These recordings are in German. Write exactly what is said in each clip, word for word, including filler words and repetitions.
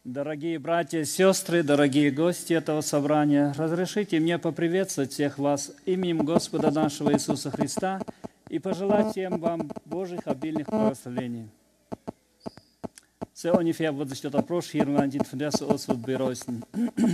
Дорогие братья и сестры, дорогие гости этого собрания, разрешите мне поприветствовать всех вас именем Господа нашего Иисуса Христа и пожелать всем вам Божьих обильных благословений. So ungefähr wird sich der Approach hier und die von der aus wird bereuen.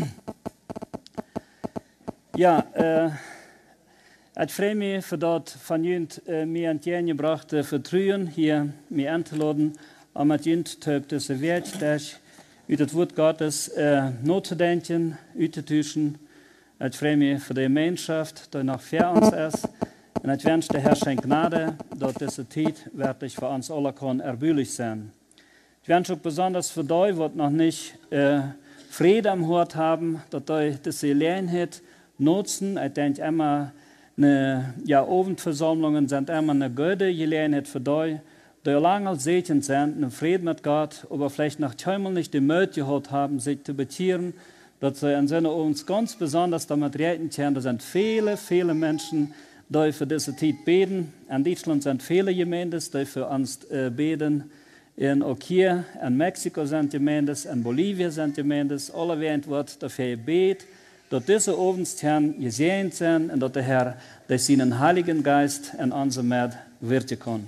Ja, äh, het vreemd me voor dat van jullie uh, mij aan het gebrachte vertrouwen hier mij aan te laden om met jullie te tussen wereld uit het woord Gottes uh, na te denken, uit te tussen. Het vreemd me voor de gemeenschap die nog voor ons is. En het wens de Herr schenkt Gnade, dat deze tijd werkelijk voor ons alle kan erbühlich zijn. Ich wünsche auch besonders für die, die noch nicht äh, Frieden am Hort haben, dass die diese Gelegenheit nutzen. Ich denke immer, eine, ja, Abendversammlungen sind immer eine gute Gelegenheit für die, die lange als Segen sind, einen Frieden mit Gott, aber vielleicht noch einmal nicht die Möglichkeit gehabt haben, sich zu bekehren, dass sie in Sinne uns ganz besonders damit reden können. Da sind viele, viele Menschen, die für diese Zeit beten. In Deutschland sind viele Gemeinden, die für uns äh, beten. En ook hier in Mexiko zijn gemeentes, in Bolivia zijn gemeentes. Alle wereld wordt dafür gebeten, dat deze Abendstern gezegend zijn en dat de Herr durch seinen Heiligen Geist in onze Mitte wirken kann.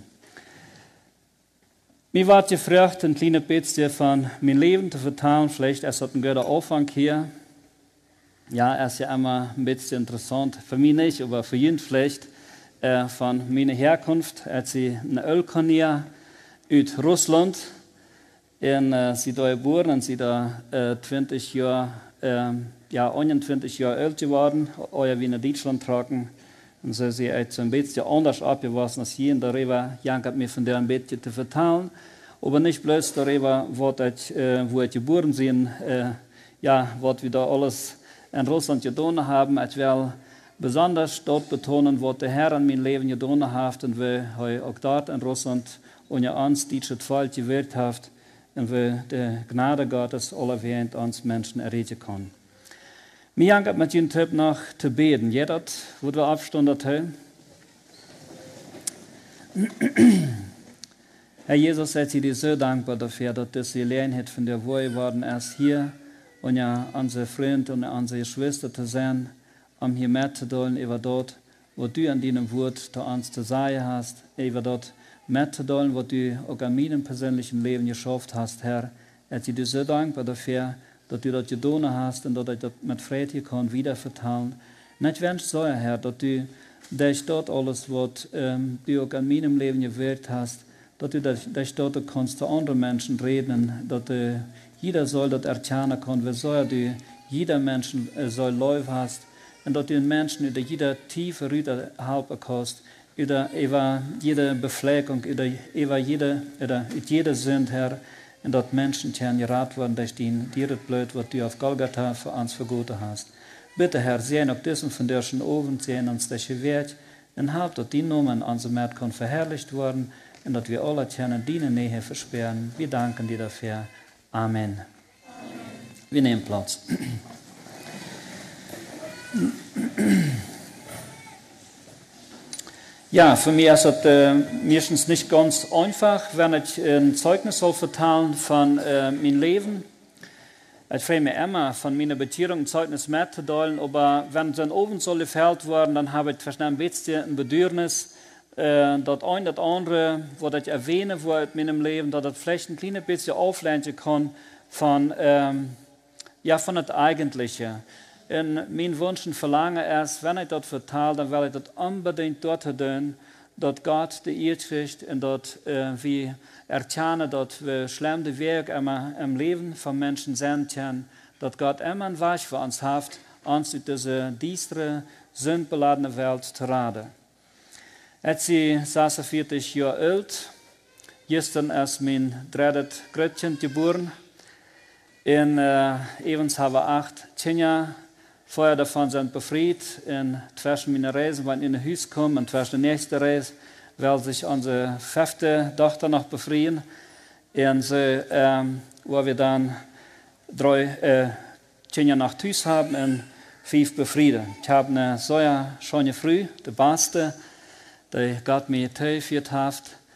Mir war gefragt, ein kleines bisschen von meinem Leben zu vertellen. Vielleicht ist das ein guter Anfang hier. Ja, er ist ja immer ein bisschen interessant. Für mich nicht, aber für jeden vielleicht äh, von meiner Herkunft. Als ich ein Ölkanier uit Rusland. En uh, sie da geboren en sie da uh, twintig Jahre, uh, ja, eenentwintig Jahre alt geworden, euer wie in Deutschland tragen. Und so sie jetzt ein bisschen anders abgewachsen als hier. Und darüber jankert mir von der ein bisschen zu vertellen. Aber nicht bloß darüber, wo ich, uh, wo ich geboren bin, uh, ja, was wir da alles in Russland getan haben. Ich will besonders dort betonen, was der Herr in mein Leben getan hat und wie er auch dort in Russland und ja uns diese Fall gewirkt hat und wir die Gnade Gottes alle während uns Menschen erreden kann. Mir hängt mit dem Tipp noch zu beten. Jeder, wo wir Abstunde teilen. Herr Jesus, seid ihr dir so dankbar dafür, dass diese Gelegenheit von der Wohl worden ist, hier und ja unsere Freunde und unsere Schwester zu sein, um hier mitzuteilen über dort, wo du an deinem Wort zu uns zu sagen hast, über dort mitzuteilen, was du auch in meinem persönlichen Leben geschafft hast, Herr. Ich bin dir so dankbar dafür, dass du das getan hast und dass ich das mit Freude kann wieder vertellen. Und ich wünsche so, Herr, dass du durch dort alles, was ähm, du auch in meinem Leben gewirkt hast, dass du durch dort kannst zu anderen Menschen reden, dass du, jeder soll das erkennen kann, wie so du jeder Mensch äh, soll Läufe hast und dass du den Menschen über jede tiefe Rüte helfen kannst, über, über jede Befleckung, über, über jede, über jede Sünde, Herr, und dass Menschen gerat werden durch den dir Blut, was du auf Golgatha für uns vergoten hast. Bitte, Herr, sehen auch diesen von der schon oben, sehen uns das Wert, und halt, dass die Namen an unserem Markt kann verherrlicht werden, und dass wir alle können deine Nähe versperren. Wir danken dir dafür. Amen. Amen. Wir nehmen Platz. Ja, für mich ist es äh, meistens nicht ganz einfach, wenn ich ein Zeugnis soll vertellen von äh, meinem Leben. Ich freue mich immer, von meiner Beziehung ein Zeugnis mitzuteilen, aber wenn es in Ofen soll gefällt werden, dann habe ich vielleicht ein bisschen ein Bedürfnis, äh, das ein das andere, was ich erwähnen wollte in meinem Leben, dass ich vielleicht ein kleines bisschen auflernen kann von, ähm, ja, von das Eigentliche. En mijn wunsch en verlangen is, wenn ich das vertaal, dann will ich das unbedingt dort tun, dass Gott die Eer kriegt und dass äh, wir erkennen, dass wir schlimme Wege immer im Leben von Menschen sind können, dass Gott immer ein Weg für uns hat, uns in diese düstere, sündbeladene Welt zu raten. Als ich sechsundvierzig Jahre alt, gestern ist mein drittes Grötchen geboren, und äh, evens haben wir acht Kinder. Vorher davon sind befreit. In zwischen meiner Reise, wenn ich in ein Haus komme, und zwischen der nächsten Reise, will sich unsere fünfte Tochter noch befreien. Und so, ähm, wo wir dann drei äh, Kinder nach Haus haben und fünf befrieden. Ich habe eine sehr schöne Früh, die beste, die Gott mir geführt hat.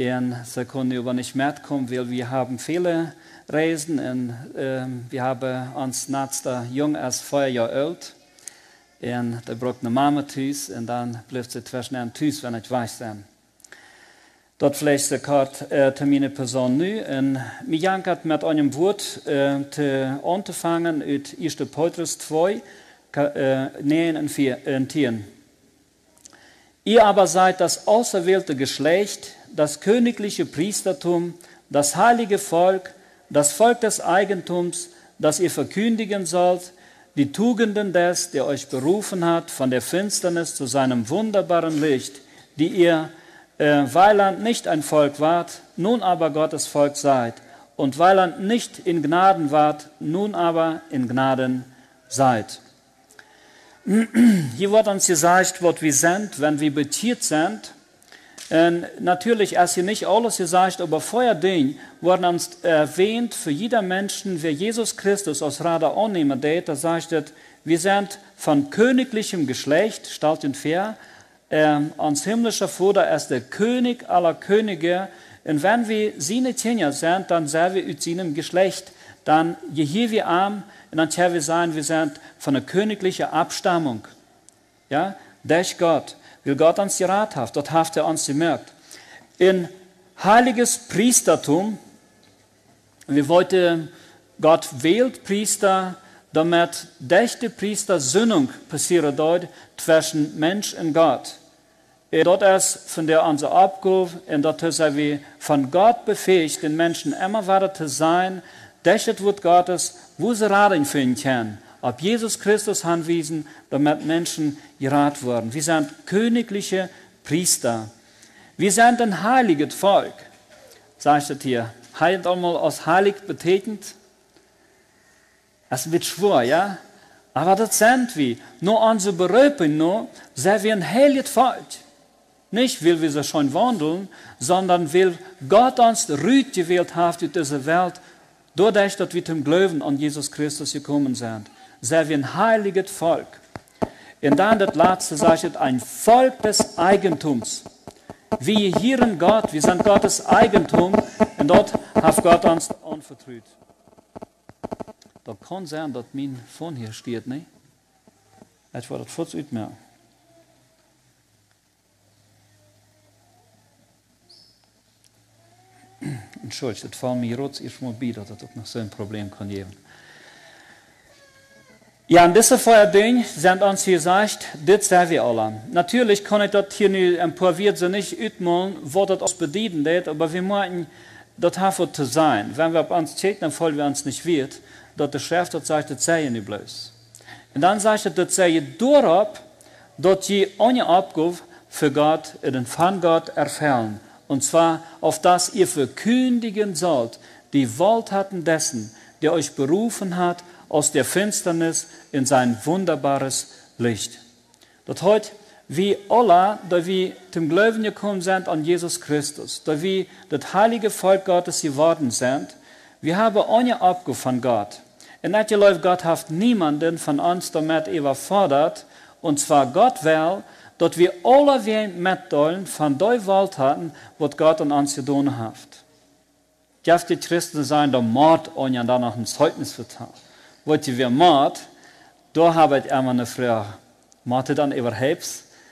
Und sie können aber nicht mitkommen, weil wir haben viele Reisen und äh, wir haben uns letzter jung als vier Jahre alt. Und da braucht eine Mama Tüß und dann bleibt sie zwischen Tüß, wenn ich weiß dann. Dort vielleicht der Kart äh, Termine Person nu. Und mir jankert mit einem Wort äh, zu anzufangen uit erster Petrus zwei, äh, neun und zehn. Ihr aber seid das auserwählte Geschlecht, das königliche Priestertum, das heilige Volk, das Volk des Eigentums, das ihr verkündigen sollt, die Tugenden des, der euch berufen hat, von der Finsternis zu seinem wunderbaren Licht, die ihr, äh, weiland nicht ein Volk wart, nun aber Gottes Volk seid, und weiland nicht in Gnaden wart, nun aber in Gnaden seid. Hier wird uns gesagt, was wir sind, wenn wir betiert sind. Und natürlich ist hier nicht alles gesagt, aber vorher den wurde uns erwähnt, für jeder Menschen, wer Jesus Christus aus Rada annehmen wird, da sagt es, wir sind von königlichem Geschlecht, stellt und fair, äh, uns himmlischer Vater ist der König aller Könige. Und wenn wir seine Kinder sind, dann sind wir aus seinem Geschlecht. Dann je hier wir arm, und dann können wir sagen, wir sind von einer königlichen Abstammung. Ja, durch Gott. Weil Gott uns geraten hat, dort hat er uns gemerkt. In heiliges Priestertum, wir wollten, Gott wählt Priester, damit durch die Priester Sündung passieren dort zwischen Mensch und Gott. Und dort ist von der unsere Aufgabe, und dort sind wir von Gott befähigt, den Menschen immer weiter zu sein, durch das Wort Gottes, wo sie Raten finden können. Ob Jesus Christus anwiesen, damit Menschen gerat wurden. Wir sind königliche Priester. Wir sind ein heiliges Volk. Sagt es hier. Heilig einmal aus heilig betekent. Das wird schwor, ja? Aber das sind wir. Nur unsere Berufung, nur, sind wir ein heiliges Volk. Nicht, weil wir so schon wandeln, sondern weil Gott uns Rüd gewählt hat in dieser Welt, dadurch, dass wir zum Glauben an Jesus Christus gekommen sind. Sind wir ein heiliges Volk. Und dann das letzte sagt, ein Volk des Eigentums. Wir hier in Gott, wir sind Gottes Eigentum und dort hat Gott uns anvertraut. Das kann sein, dass mein Phone hier steht, nicht? Ich war das kurz mitmerken. Entschuldigung, das fällt mir jetzt erst mal bei, dass das auch noch so ein Problem kann geben. Ja, und diese vier Dinge sind uns hier gesagt, das sind wir alle. Natürlich kann ich das hier nicht ein paar Wörter nicht ausmalen, wo das uns bedienen wird, aber wir meinen, das hat zu sein. Wenn wir auf uns checken, dann fallen wir uns nicht wird, dass die Schrift das sagt, das sei nicht bloß. Und dann sagt es, das sei darauf, dass ihr eine Aufgabe für Gott, und von Gott erfüllen. Und zwar, auf das ihr verkündigen sollt, die Wohltaten dessen, der euch berufen hat, aus der Finsternis in sein wunderbares Licht. Das heute, wie alle, da wir zum Glauben gekommen sind an Jesus Christus, da wir das heilige Volk Gottes geworden sind, wir haben eine Aufgabe von Gott. Und natürlich, Gott hat niemanden von uns damit überfordert, und zwar Gott will, dass wir alle wen mitteilen von der Wohltaten, was Gott an uns getan hat. Darf die Christen sein, der Mord und dann noch ein Zeugnis verteilen. Wollt ihr Mord, da habe ich immer eine Frage. Mord ihr dann überhaupt?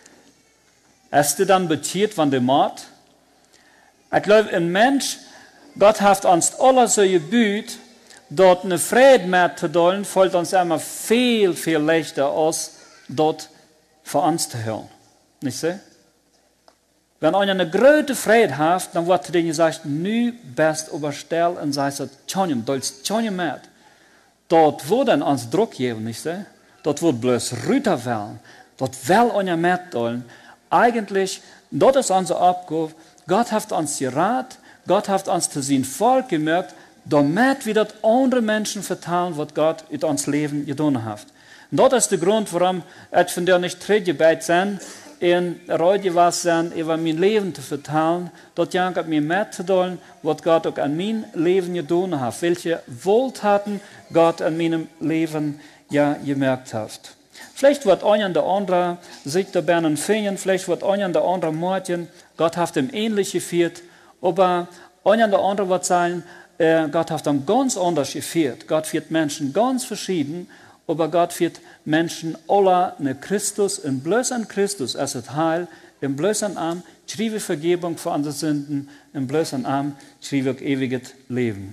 Ist ihr dann betiert von dem Mord? Ich glaube, ein Mensch, Gott hat uns alle so gebüht, dort eine Friede mitzuteilen, fällt uns immer viel, viel leichter aus, dort für uns zu hören. Nicht so? Wenn einer eine große Friede hat, dann wird denen gesagt, nu best überstellt und sagt, tjonjem, dolst tjonjem mit. Dort wo dann uns Druck geben, nicht so? Dort wird bloß Rüter wollen. Dort will einer mitteilen. Eigentlich, dort ist unsere Aufgabe. Gott hat uns geraten, Gott hat uns zu sein Volk gemerkt, damit wir das andere Menschen verteilen, was Gott in uns Leben getan hat. Und das ist der Grund, warum ich von der nicht trete bei sein, in Reue was sein, über mein Leben zu verteilen, dort jankert mir mitzuteilen, was Gott auch an mein Leben getan hat, welche Wohltaten Gott an meinem Leben ja gemerkt hat. Vielleicht wird einer der andere sich dabei finden, vielleicht wird einer der andere Mordchen, Gott hat ihm ähnlich geführt, Aber einer der andere wird sagen, äh, Gott hat dann ganz anders geführt. Gott wird Menschen ganz verschieden, aber Gott wird Menschen alle ne Christus, in bloß an Christus als das Heil, in bloß an Arm, schriebe Vergebung für unsere Sünden, in bloß an Arm, schriebe ewiges Leben.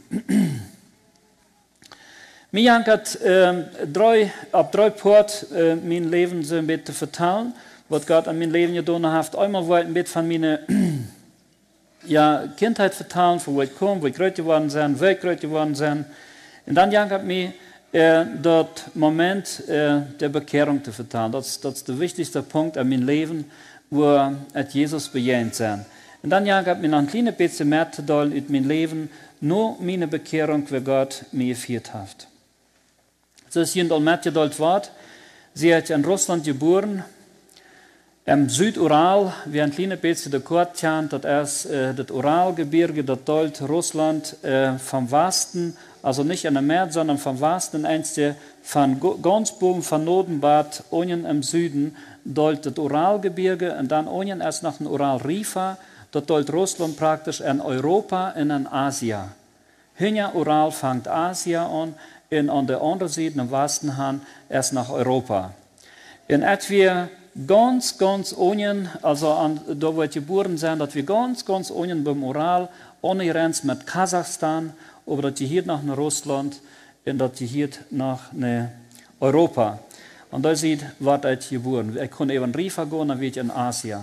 Mir hat äh, drei, ab drei Port äh, mein Leben so ein bisschen vertellen, was Gott an mein Leben getan hat. Einmal wollte ich ein bisschen von meiner ja, Kindheit vertellen, von wo ich komme, wo ich groß geworden bin, wo ich groß geworden bin. Und dann hat mir äh, dort Moment äh, der Bekehrung zu vertellen. Das, das ist der wichtigste Punkt an meinem Leben, wo ich Jesus bejahend sein. Und dann hat mir noch ein kleines bisschen mehr zu tun in meinem Leben, nur meine Bekehrung, wie Gott mir geführt hat. So ist hier in dort Wort. Sie hat in Russland geboren, im Südural, wie ein kleines bisschen der Kurtjan, das ist äh, das Uralgebirge, das dort Russland äh, vom Westen, also nicht in der Meer, sondern vom Westen, einste von Gonsboom, von Nodenbad, unten im Süden, dort das Uralgebirge und dann unten erst nach dem Uralrifa, dort dort Russland praktisch in Europa und in Asien. Hinter Ural fängt Asien an, und an der anderen Seite, im Westen, han, erst nach Europa. Und als wir ganz, ganz unten, also an, da wo wir geboren sind, dass wir ganz, ganz unten beim Ural, ohne Grenze mit Kasachstan, aber dass wir hier nach Russland und dass wir hier nach Europa. Und da sieht, was ich geboren. Ich konnte eben Rifa gehen, dann bin ich in Asien.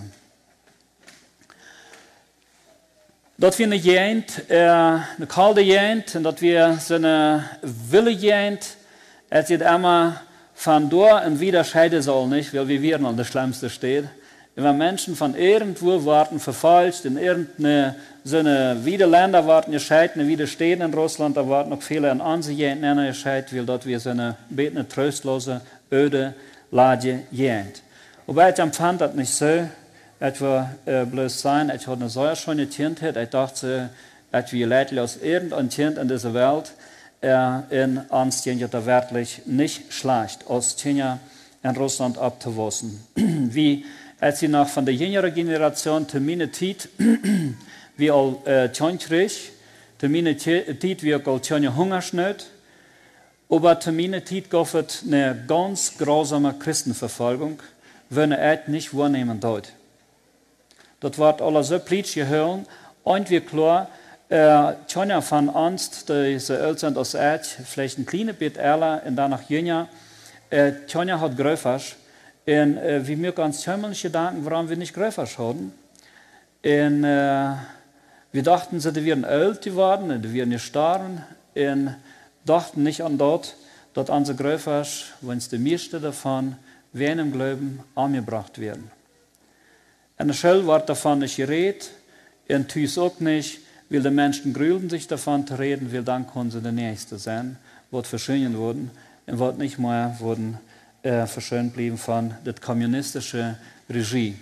Dat wir eine Jent, äh, eine kalte Jent, und dass wir so eine Wille Jent, als ihr immer von dort und wieder scheiden soll, nicht, weil wir werden an der Schlimmste steht. Wenn Menschen von irgendwo warten, verfalscht, in irgendeine so eine wieder Länder warten, gescheiden, wieder stehen in Russland, da warten noch viele an unsere Jenten gescheiden, weil dort wir so eine betende, tröstlose, öde Lage Jent. Wobei ich empfand das nicht so. Es war äh, bloß sein, ich hatte eine so schöne Kindheit, ich dachte, dass wir Leute aus irgendeinem Kind in dieser Welt äh, in uns da wirklich nicht schlecht, aus Kinder in Russland abzuwassen. Wie, als sie noch von der jüngeren Generation zu meiner Zeit, wie all äh, Tjönkrig, zu meiner Zeit, wie auch all Tjönje Hungersnot, aber zu meiner Zeit gab es eine ganz grausame Christenverfolgung, wenn er es nicht wahrnehmen dort. Dat wordt alles so plötzlich gehören. Und wir klar, äh, Tjonja von uns, die so alt sind als ich, vielleicht ein kleines bisschen älter und danach jünger, äh, Tjonja hat Gröfers. Und äh, wir mögen uns himmlisch Gedanken, warum wir nicht Gröfers haben. Und äh, wir dachten, sie wären alt geworden, und die wären gestorben. Und dachten nicht an dort, dass unsere Gröfers, wenn es die meiste davon, während im Glauben angebracht werden. En de Schule wordt davon nicht geredet, und Tüß auch nicht, weil die Menschen grübeln sich davon zu reden, weil dann können sie der Nächste sein, wird verschönen worden, und wird nicht mehr worden, äh, verschönt blieben von der kommunistischen Regie.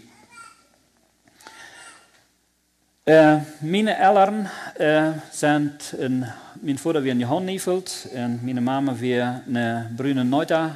Äh, meine Eltern äh, sind, in, mein Vater war in Johann Niefeld, und meine Mama war eine brüne Neuter.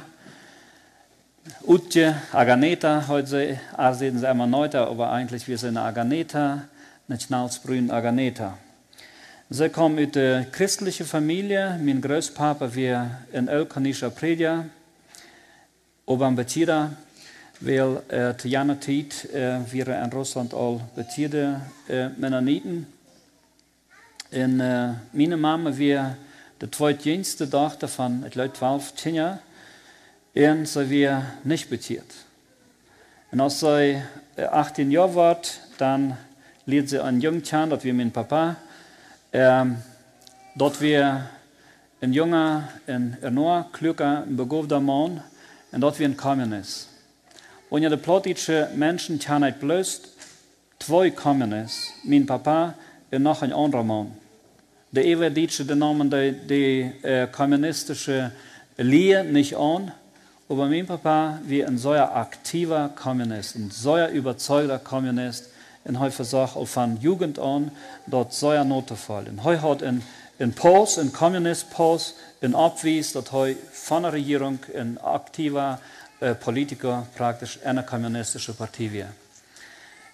Utje, Aganeta, heute sehen sie immer Neuter, aber eigentlich wir sind eine Aganeta, eine schnalzbrüne Aganeta. Sie kommen aus der christlichen Familie, mein Großpapa war ein ölkanischer Prediger, Obam Betira, weil äh, zu jener Zeit äh, wir in Russland all betierte äh, Mennoniten. Und äh, meine Mama war die zweitjüngste Tochter von, ich glaube, zwölf Kinder. Und sie war nicht betiert. Und als sie achtzehn Jahre war, dann lehrt sie einen jungen Tjan, das war mein Papa. Ähm, dort war ein junger, ein enorm kluger, ein begabter Mann. Und dort war ein Kommunist. Und ja, die politische Menschen haben nicht bloß zwei Kommunisten, mein Papa und noch ein anderer Mann. Der Everditsche, der nahmen die, die äh, kommunistische Lehre nicht an. Aber mein Papa war ein sehr aktiver Kommunist, ein sehr überzeugter Kommunist. Und er versucht auch von Jugend an, dort sehr notfall. Und er hat in, in Post, in Kommunist-Post, in Abwies, dass er von der Regierung ein aktiver äh, Politiker praktisch einer kommunistischen Partei war.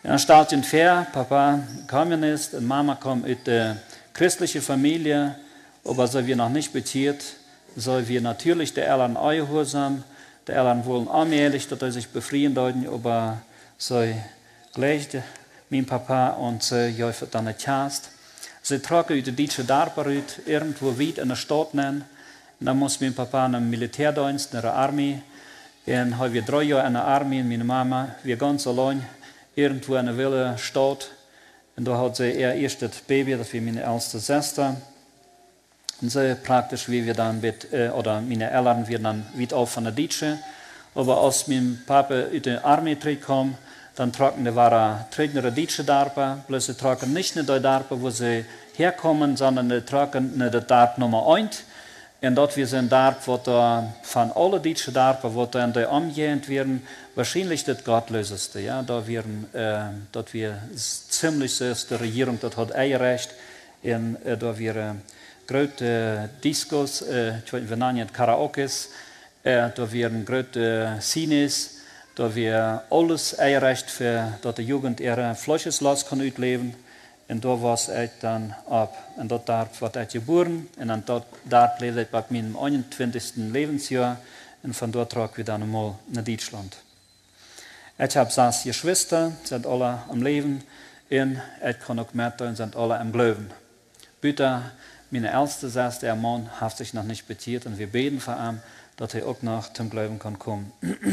Ja, stelt je fair, Papa Kommunist und Mama kommt aus der christlichen Familie, aber so wir noch nicht beziert, so wir natürlich der Eltern eingehorsam, der Eltern wollen allmählich, dass er sich befreien deuten, aber so gleich mein Papa und so jäufert dann nicht hast. Sie tragen aus der deutschen Darpa irgendwo weit in der Stadt nennen. Und dann muss mein Papa in einem Militärdienst, in der Armee. Und haben wir drei Jahre in der Armee und meine Mama, wir ganz allein, irgendwo in einer wilde Stadt. Und da hat sie ihr erstes Baby, das war meine älteste Schwester. Und so praktisch, wie wir dann mit, äh, oder meine Eltern, wir dann wieder auf von der Deutsche. Aber als mein Papa aus der Armee kam, dann tragen die waren tragende Deutsche Darpa, bloß sie tragen nicht nur die Darpa, wo sie herkommen, sondern sie tragen die Darpa Nummer eins. Und dort wir sind Darpa, wo da von allen deutschen Darpa, wo da in der umgehend werden, wahrscheinlich das Gottlöseste. Ja, da werden, äh, dort wir ziemlich so ist, die Regierung dort hat Eierrecht, und äh, da wir äh, große Discos, äh, wir nennen Karaokes, äh, da werden große Cines, da wir alles Eierrecht für, dass die Jugend ihre Fleischeslast kann ausleben. Und da war es dann ab. Und dort wird er geboren. Und dann dort, dort lebte ich bei meinem einundzwanzigsten Lebensjahr. Und von dort trug wir dann einmal nach Deutschland. Ich habe sechs Geschwister, sind alle am Leben. Und ich kann auch mitteilen, sind alle am Glauben. Bitte, meine älteste Schwester, der Mann, hat sich noch nicht beziert. Und wir beten für ihn, dass er auch noch zum Glauben kann kommen.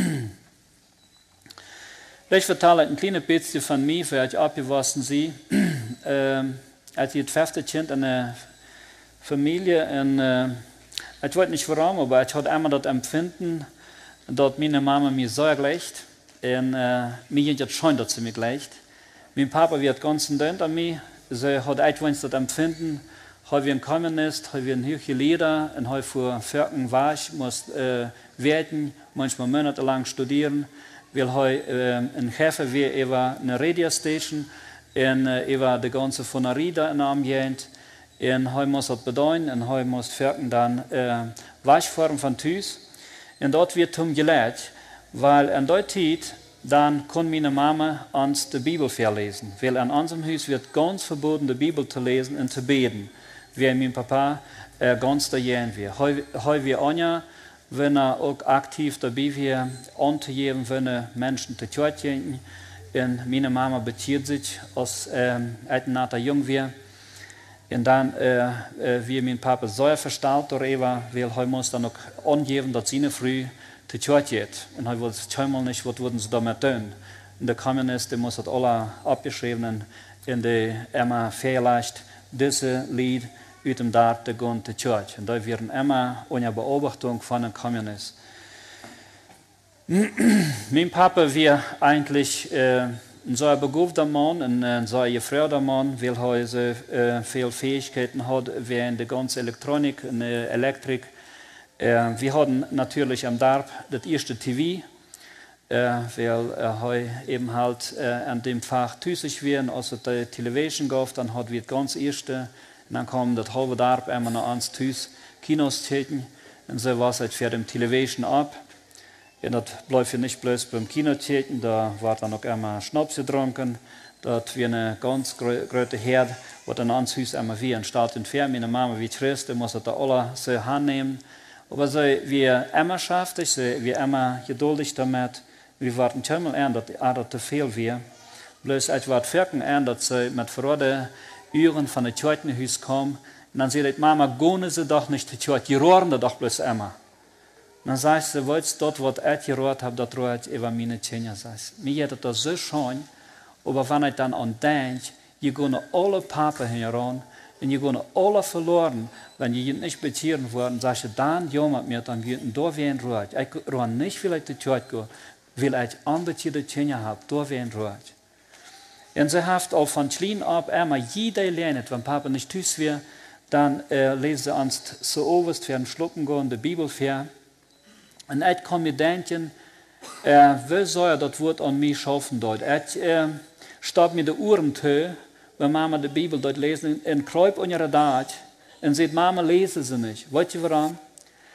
Ich vertelle ein kleines bisschen von mir, für ich abgewachsen sie. ähm, als ich das fünfte Kind in der Familie, und, äh, ich weiß nicht warum, aber ich hatte einmal das Empfinden, dass meine Mama mir so gleicht, und äh, mir ging jetzt schon, dass sie mir gleicht. Mein Papa wird ganz dünn an mir, sie hat einfach das Empfinden, habe wir ein Kommunist, habe wir ein höchste Leder, und habe vor Vierken war ich, muss äh, werden, manchmal monatelang studieren. Wir haben äh, in Hefe wir über eine Radiostation und äh, über die ganze Phonerie da in Amjent. Und heute muss das bedeuten, und heute muss Ferken dann äh, Weichform von Tüß. Und dort wird zum gelehrt, weil in der Zeit dann kann meine Mama uns die Bibel verlesen. Weil in unserem Haus wird ganz verboten, die Bibel zu lesen und zu beten. Wie mein Papa äh, ganz dagegen wir. Heute wir Anja, wenn er auch aktiv dabei wäre, anzugeben, wenn Menschen zu Tod gehen. Und meine Mama bezieht sich, als ähm, ein Natter jung war. Und dann, äh, äh, wie mein Papa so verstaut darüber, weil er muss dann auch angeben, dass sie früh zu Tod geht. Und er wusste schon nicht, was würden sie damit tun. Und der Kommunist, der muss das alle abgeschrieben, in der immer vielleicht diese Lied aus dem Dorf zu gehen zur Kirche. Und da werden immer unter Beobachtung von den Kommunisten. Mein Papa war eigentlich äh, ein sehr begabter Mann, ein, ein sehr gefreuter Mann, weil er so, äh, viele Fähigkeiten hat während der ganzen Elektronik und der Elektrik. Äh, wir hatten natürlich am Dorf das erste T V, äh, weil er äh, eben halt äh, an dem Fach tüßig war, als es die Television gab, dann hat wir das ganz erste. Und dann kam das halbe Dorf immer noch ans Tüß Kinos täten. Und so war es halt für den Television ab. Und das bleibt nicht bloß beim Kino täten, da war dann auch immer Schnaps getrunken. Dort war eine ganz große Herd, wo dann ans Haus immer wie ein Start und Fair. Meine Mama wie Christ, die muss da alle so annehmen. Aber so, wir immer schafften, so, wir immer geduldig damit. Wir warten schon mal an, dass das zu viel war. Bloß ich war Vierken an, dass sie mit verrode Uhren von der Kirchenhaus kam. Und dann sagt Mama, gehen Sie doch nicht zur Kirche, die rohren doch bloß immer. Und dann sagt sie, wolltest dort, was ich gerührt habe, das rohrt über meine Kinder. Mir geht das so schön, aber wenn ich dann an denke, ihr gehen alle Papa heran, und ihr gehen alle verloren, wenn ihr nicht beziehen worden, sag ich, dann ja mit mir, dann wird da wie ein Rot. Ich rohre nicht, weil ich zur Kirche gehe, weil ich anbeziehende Kinder habe, da wie ein Rot. Und sie hat auch von klein ab immer jeder lernt, wenn Papa nicht tüß wäre, dann äh, lesen sie uns so oberst für einen Schlucken gehen, die Bibel für. Und ich kann mir denken, äh, wie soll das Wort an mich schaffen dort? Ich äh, stopp mir die Uhren zu, wenn Mama die Bibel dort lesen, und kräup in ihre Dart, und sagt, Mama, lese sie nicht. Weißt du warum?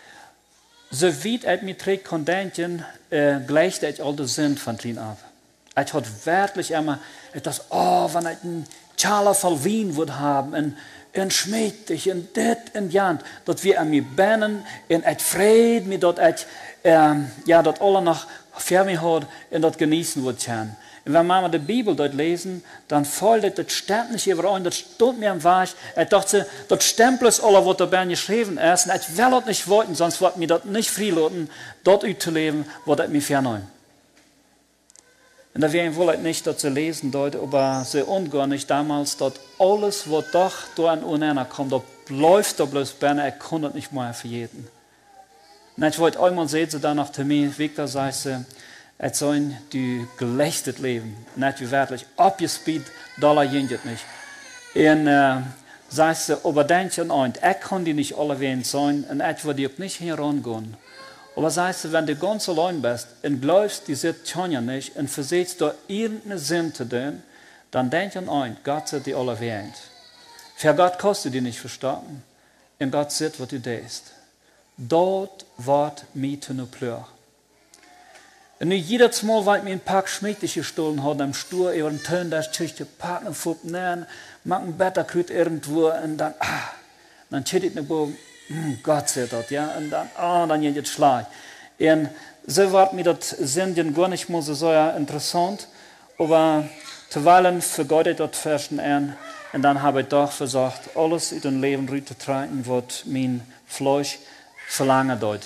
So wie ich mir trägt kann denken, äh, gleicht ich all den Sinn von klein ab. Ich hat wirklich immer das, oh, wenn ich ein Chala voll Wien würde haben, und en schmeidig, en dit, en jant, dat we aan mij binnen, en het vrede, met dat het, um, ja, dat alle nog voor mij houden, en dat genießen wordt gaan. En wenn wir die Bibel dort lesen, dann fällt das stimmt nicht überein, das steht mir am Weg. Ich dachte, das Stempel ist alles, was dabei geschrieben ist, und ich will das nicht wollten, sonst wird mir das nicht freilassen, dort zu leben, wo das mir fernnehmen. Und da wäre wohl nicht, dass sie lesen dort, aber sie umgehen nicht damals, dass alles, was doch da an uneinander kommt, das läuft da bloß bei, ich kann das nicht mehr für jeden. Und ich wollte einmal sehen, sie dann noch zu mir, Victor, sagt sie, es sollen die gelächtet leben, nicht wie wirklich abgespielt, Dollar jinget nicht. Und äh, sagt sie, aber denk an eins, ich kann die nicht alle wen sein, und ich würde auch nicht herangehen. Aber sagt sie, wenn du ganz allein bist und glaubst, die sind ja nicht, und versuchst da irgendeinen Sinn zu tun, dann denk an eins, Gott sieht die alle wen. Für Gott kannst du die nicht verstanden, und Gott sieht, was du denkst. Dort wird mir zu nur pleur. Und nu jedes Mal, weil ich mir ein paar schmächtig gestohlen habe, am Stur, über den Tönen, das Tüchte, packen, fuppen, nein, machen Betterkrüt irgendwo, und dann, ah, dann steht ich nicht, hm, Gott sei das, ja, und dann, ah, dann geht es Schlag. Und so war mir das Sinn gar nicht mal so sehr interessant, aber zuweilen vergeude ich das Fersen an, und dann habe ich doch versucht, alles in den Leben rüberzutragen, was mein Fleisch verlangen dort.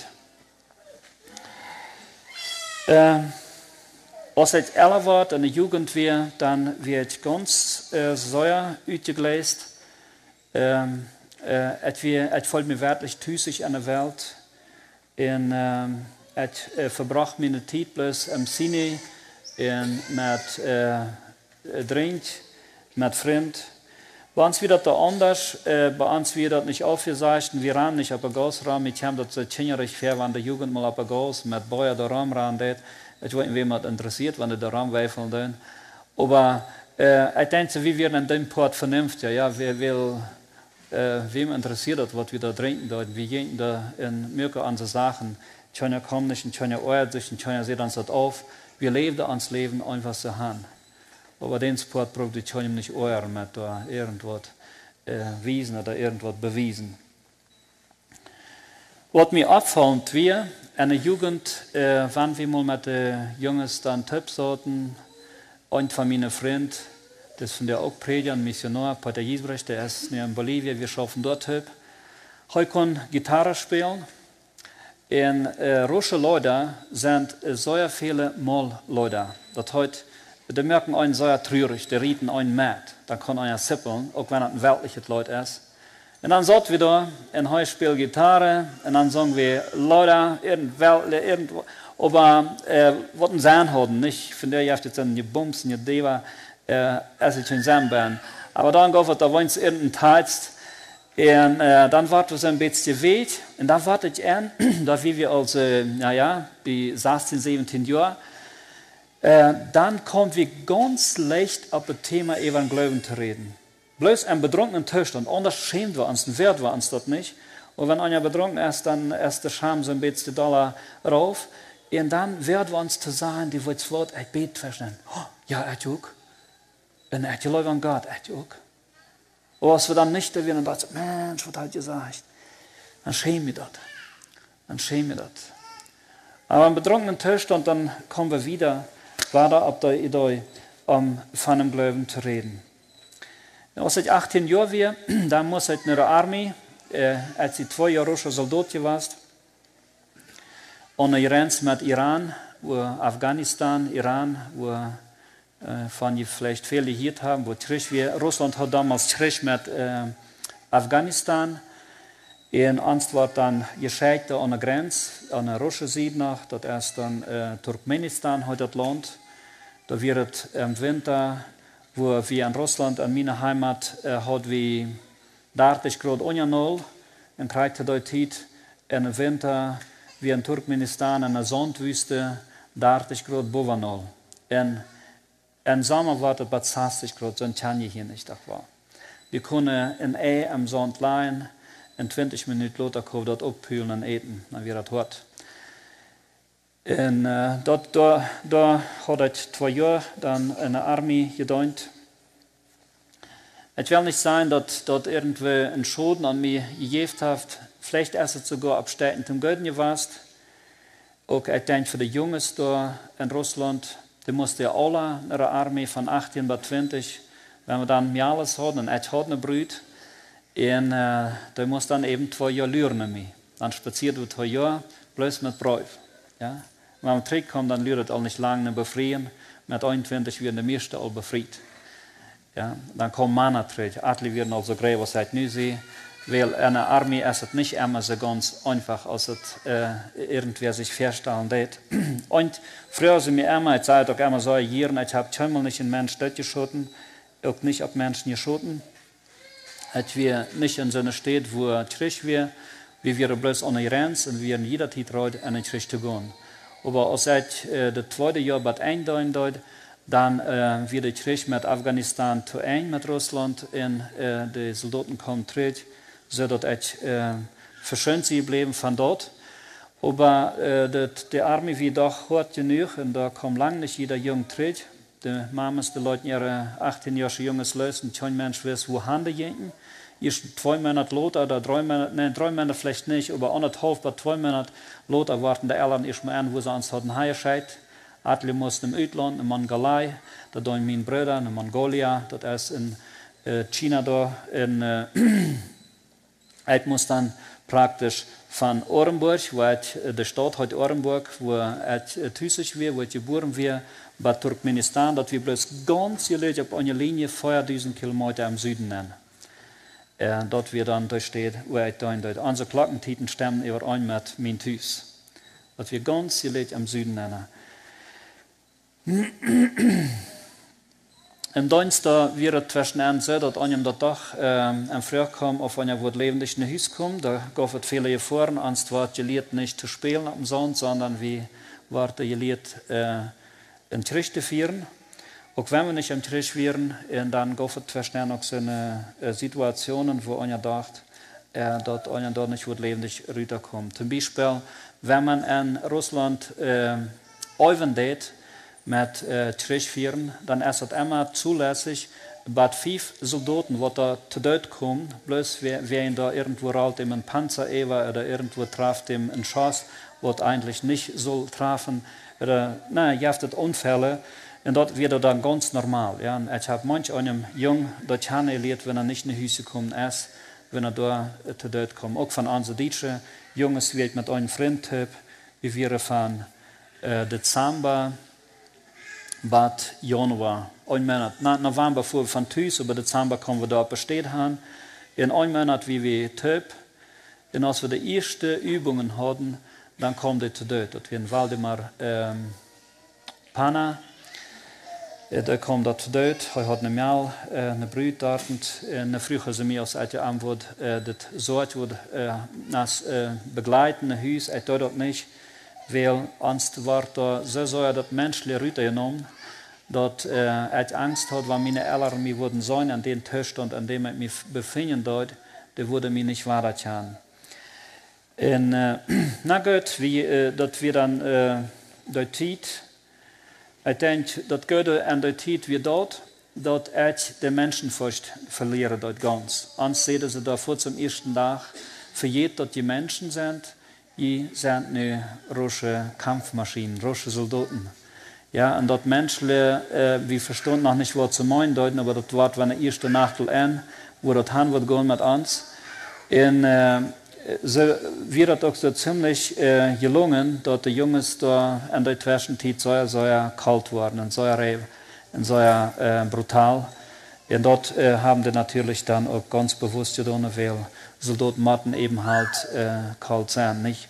Äh, als ich älter war, in der Jugend war, dann wird ich ganz äh, sehr ausgelesen. Ähm, äh, ich fühlte mich wirklich tüßig in der Welt. Und ähm, ich äh, verbrachte meine Zeit bloß am Cine mit äh, Drink, mit Freunden. Bei uns wird das da anders, äh, bei uns wird das nicht aufgesagt, wir haben nicht auf der Gasraum, ich habe das so zehn fair, wenn die Jugend mal auf der Gas mit Bäuer der Raum ran geht. Ich weiß nicht, wen das interessiert, wenn die der Raum weifeln tun. Aber äh, ich denke, wie wir in dem Port vernünftig, ja, wer will, äh, wem interessiert das, was wir da trinken dort, wir gehen da in Mürke an so Sachen, Tschöner kommt nicht, und Tschöner euert sich, und Tschöner sieht uns das auf, wir leben da ans Leben einfach so haben. Aber den Sport braucht ich schon nicht euren mit da irgendwas äh, wiesen oder irgendwas bewiesen. Was mir auffällt, wir in der Jugend, äh, wenn wir mal mit den Jungs dann Tipps hatten, ein von meinen Freunden, das von der auch Prediger und Missionar, Pater Giesbrecht, der ist in Bolivien, wir schaffen dort Tipp. Heute kann Gitarre spielen. In äh, russische Leute sind äh, sehr viele Mal-Leute. Das heute Die merken einen sehr traurig, die reden einen mit. Dann kann einer sippeln, auch wenn es ein weltliches Leut ist. Und dann sagt wir da, in Heu spielt Gitarre, und dann sagen wir, Leute, irgendwo, aber äh, was ein Sein haben, nicht, von der ich jetzt ein Gebums, ein Deva, äh, als ich in Sein bin. Aber dann geht es, da wollen sie irgendeinen Text, und äh, dann warten wir so ein bisschen weit, und dann warte ich an, da wir als, äh, naja, bei sechzehn, siebzehn Jahren, Äh, dann kommen wir ganz leicht auf das Thema Evangelium zu reden. Bloß ein betrunkenen Zustand, anders schämen wir uns, wert wir uns das nicht. Und wenn einer betrunken ist, dann ist der Scham so ein bisschen Dollar rauf. Und dann werden wir uns zu sagen, die wird das Wort, ich bete verstehen. Oh, ja, ich auch. Und ich glaube an Gott, ich auch. Und was wir dann nicht erwähnen, und dann sagen, Mensch, was hat er gesagt? Dann schämen wir das. Dann schämen wir das. Aber im betrunkenen Zustand, dann kommen wir wieder war da ab der Idee, um von dem Glauben zu reden. Als ich achtzehn Jahre war, dann muss ich in der Armee, äh, als ich zwei Jahre russischer Soldat war, an der Grenze mit Iran, wo Afghanistan, Iran, wo äh, von die vielleicht viele hier haben, wo Krieg wir, Russland hat damals Krieg mit äh, Afghanistan. Und uns wird dann geschickt an der Grenze, an der russischen Seite nach, das ist dann äh, Turkmenistan, heute das Land. Da wird im Winter, wo wir in Russland, in meiner Heimat, äh, hat wie dreißig Grad unter Null. Dann kriegt er dort Zeit, im Winter, wie in Turkmenistan, in der Sandwüste, dreißig Grad über Null. Und im Sommer wird es bei zwanzig Grad, so ein Tanja hier nicht da war. Wir können in E am Sand leihen, in zwanzig Minuten later kommen wir dort abkühlen und eten, dann wird das hart. En uh, dat, daar, daar had ik twee jaar dan in de armee gedaan. Het wil niet zijn dat, dat irgendwie een Schaden an mir gegeven heeft. Vielleicht ist es sogar absteigend zum Götten gewesen. Auch ich denke für die Jungs da in Russland, die mussten ja alle in der Armee von achttien bis zwanzig, wenn wir dann mehr alles hatten, und ich hatte eine Brut, und äh, die mussten dann eben zwei Jahre lernen. Dann spaziert wir zwei Jahre, bloß mit Brief. Ja? Wenn wir zurückkommen, dann lernt es auch nicht lange befreien. Mit einundzwanzig werden die meisten all befreit. Ja? Dann kommen Männer zurück. Alle werden also groß, was ich nu sehe. Weil in der Armee ist es nicht immer so ganz einfach, als es äh, irgendwer sich vorstellen lässt. Und früher sind mir immer, ich sage auch immer so, hier, ich habe schon mal nicht einen Menschen dort geschossen, auch nicht auf Menschen geschossen. Als wir nicht in so einer Stadt, wo es Krieg war, wir wären bloß ohne Grenzen und wir in jeder Zeit bereit, in den Krieg zu gehen. Aber als ich äh, das zweite Jahr bei eindeutig dort, dann äh, wird der Krieg mit Afghanistan zu eng mit Russland und äh, die Soldaten kommen zurück, zodat ich äh, verschont sie geblieben von dort. Aber äh, dat, die Armee wie doch hart genug und da kommt lang nicht jeder Jung zurück. Die Mamas, die Leute ihre achtzehn Jahre Junges lösen, kein Mensch weiß, wo Hände gehen. Erst zwei Monate Lothar oder drei Monate, nein, drei Monate vielleicht nicht, aber anderthalb bei zwei Monaten Lothar warten die Eltern erstmal an, wo sie uns hatten heimgescheit. Alle mussten im Ausland, in Mongolei, da sind meine Brüder, in Mongolia, das ist in äh, China da, in äh, ich muss dann praktisch von Orenburg, wo ich, die Stadt heute Orenburg, wo ich tüßig war, wo ich geboren war, bei Turkmenistan, dass wir bloß ganz gelegt auf einer Linie viertausend Kilometer im Süden nennen. Äh, dort wir dann durchsteht, wo ich dann dort. Unsere Glockentiten stimmen überein mit mein Tüß. Dass wir ganz gelegt im Süden nennen. Im Dienst da wird es zwischen uns so, dass einem da doch ähm, ein Früh kommt, auf einer wird lebendig in Haus kommt. Da gab es viele gefahren, sonst war gelehrt nicht zu spielen am Sonntag, sondern wie war gelehrt äh, in Krieg zu führen. Auch wenn wir nicht im Krieg wären, dann gab es zwischen uns so eine äh, Situationen, wo einer dachte, äh, dass einer da nicht wird lebendig rüberkommt. Zum Beispiel, wenn man in Russland äh, Euven geht, mit äh, Krieg führen, dann ist es immer zulässig, bei fünf Soldaten, die da zu Tod kommen, bloß wer, wer ihn da irgendwo raucht, ihm einen Panzer oder irgendwo trifft, ihm einen Schuss, was eigentlich nicht soll treffen, oder, na, ihr habt Unfälle, und das wird dann ganz normal. Ja. Und ich habe manch einem Jungen dort erlebt, wenn er nicht in die Hüse gekommen ist, wenn er da äh, zu Tod kommt. Auch von unseren deutschen Jungs wird mit einem Freund, wie wir von äh, Dezember, Bad Januar, ein Monat. Na, November fuhren wir von Tüß, aber Dezember kommen wir da besteht haben. In einem Monat, wie wir töp. Und als wir die ersten Übungen hatten, dann kommt er zu Tod. Das wir in Waldemar ähm, Pana, äh, da kommt er zu Tod. Er hat eine Mail, äh, eine Brüte dort. Und äh, früher sind wir als eine Antwort, äh, das Sorge wird äh, nas äh, begleiten, ein Haus, ich tue das nicht. Weil sonst war da so so, dass Menschen Rüte genommen, dass äh, ich Angst hatte, weil meine Eltern mir würden sein, an dem Zustand, an dem ich mich befinden dort, der würde mich nicht weitergehen. Und äh, na gut, wie, äh, dass wir dann äh, dort Zeit, ich denke, dass Gott an der Zeit wie dort, dass ich die Menschenfurcht verliere dort ganz. Sonst sehen sie da vor zum ersten Tag, für jeden, dass die Menschen sind, die sind nu russische Kampfmaschinen, russische Soldaten. Ja, und dort Menschen, äh, wir verstehen noch nicht, was zu meinen deuten, aber das Wort war eine erste Nacht an, wo das hin wird gehen mit uns. Und äh, so wird es auch so ziemlich äh, gelungen, dass die Jungs da in der Zwischenzeit so, so kalt waren und so, und so äh, brutal. Und dort äh, haben die natürlich dann auch ganz bewusst getan, weil Soldaten mussten eben halt äh, kalt sein, nicht?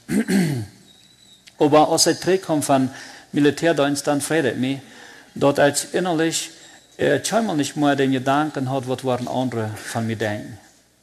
Aber als ich zurückkomme von Militärdienst, dann freut mich, dass ich innerlich äh, scheinbar nicht mehr den Gedanken hat, was waren andere von mir denken.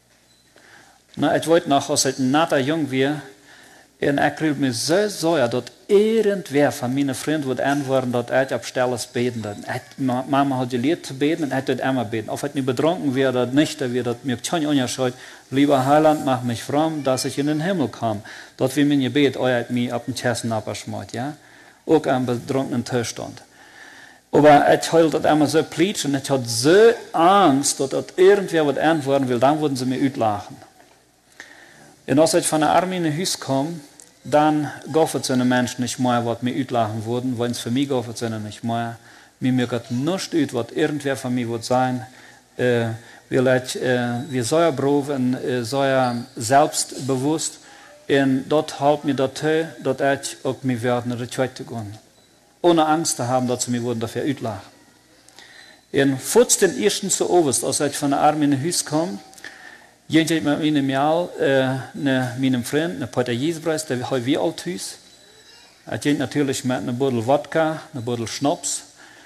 Na, ich wollte noch, als ich ein netter Jung war, und ich kriegte mich so sauer, dass irgendwer von meinen Freunden würde antworten, dass ich auf Stelle beten würde. Mama hat gelehrt zu beten und ich würde immer beten. Ob ich nicht betrunken wäre oder nicht, da wird mir kein Unterschied. Lieber Heiland, mach mich fromm, dass ich in den Himmel komme. Dort wie mein Gebet, euer hat mich auf den Chessen abgeschmort, ja. auch am betrunkenen Zustand. Aber ich wollte das einmal so pleitschen, ich hatte so Angst, dass das irgendwer was antworten will, dann würden sie mir utlachen. Und als ich von der Armee in ein Haus kam, dann gab es einen Menschen nicht mehr, was mir utlachen würden, weil es für mich gab es nicht mehr. Mir mir geht nichts ut, was irgendwer von mir wird sein. Äh, wir äh, sehr brav und äh, sehr selbstbewusst. Und dort hält mir das, dass ich auch mir werde nach der Zweite gehen. Ohne Angst zu haben, dass sie mir würden dafür utlachen. Und vor den ersten zu Oberst, als ich von der Armee in ein Haus kam, ging ich mit meinem Jahr, äh, ne, meinem Freund, ne Peter Jespreis, der hat wie alt Haus. Ich ging natürlich mit einer Bottle Wodka, einer Bottle Schnaps.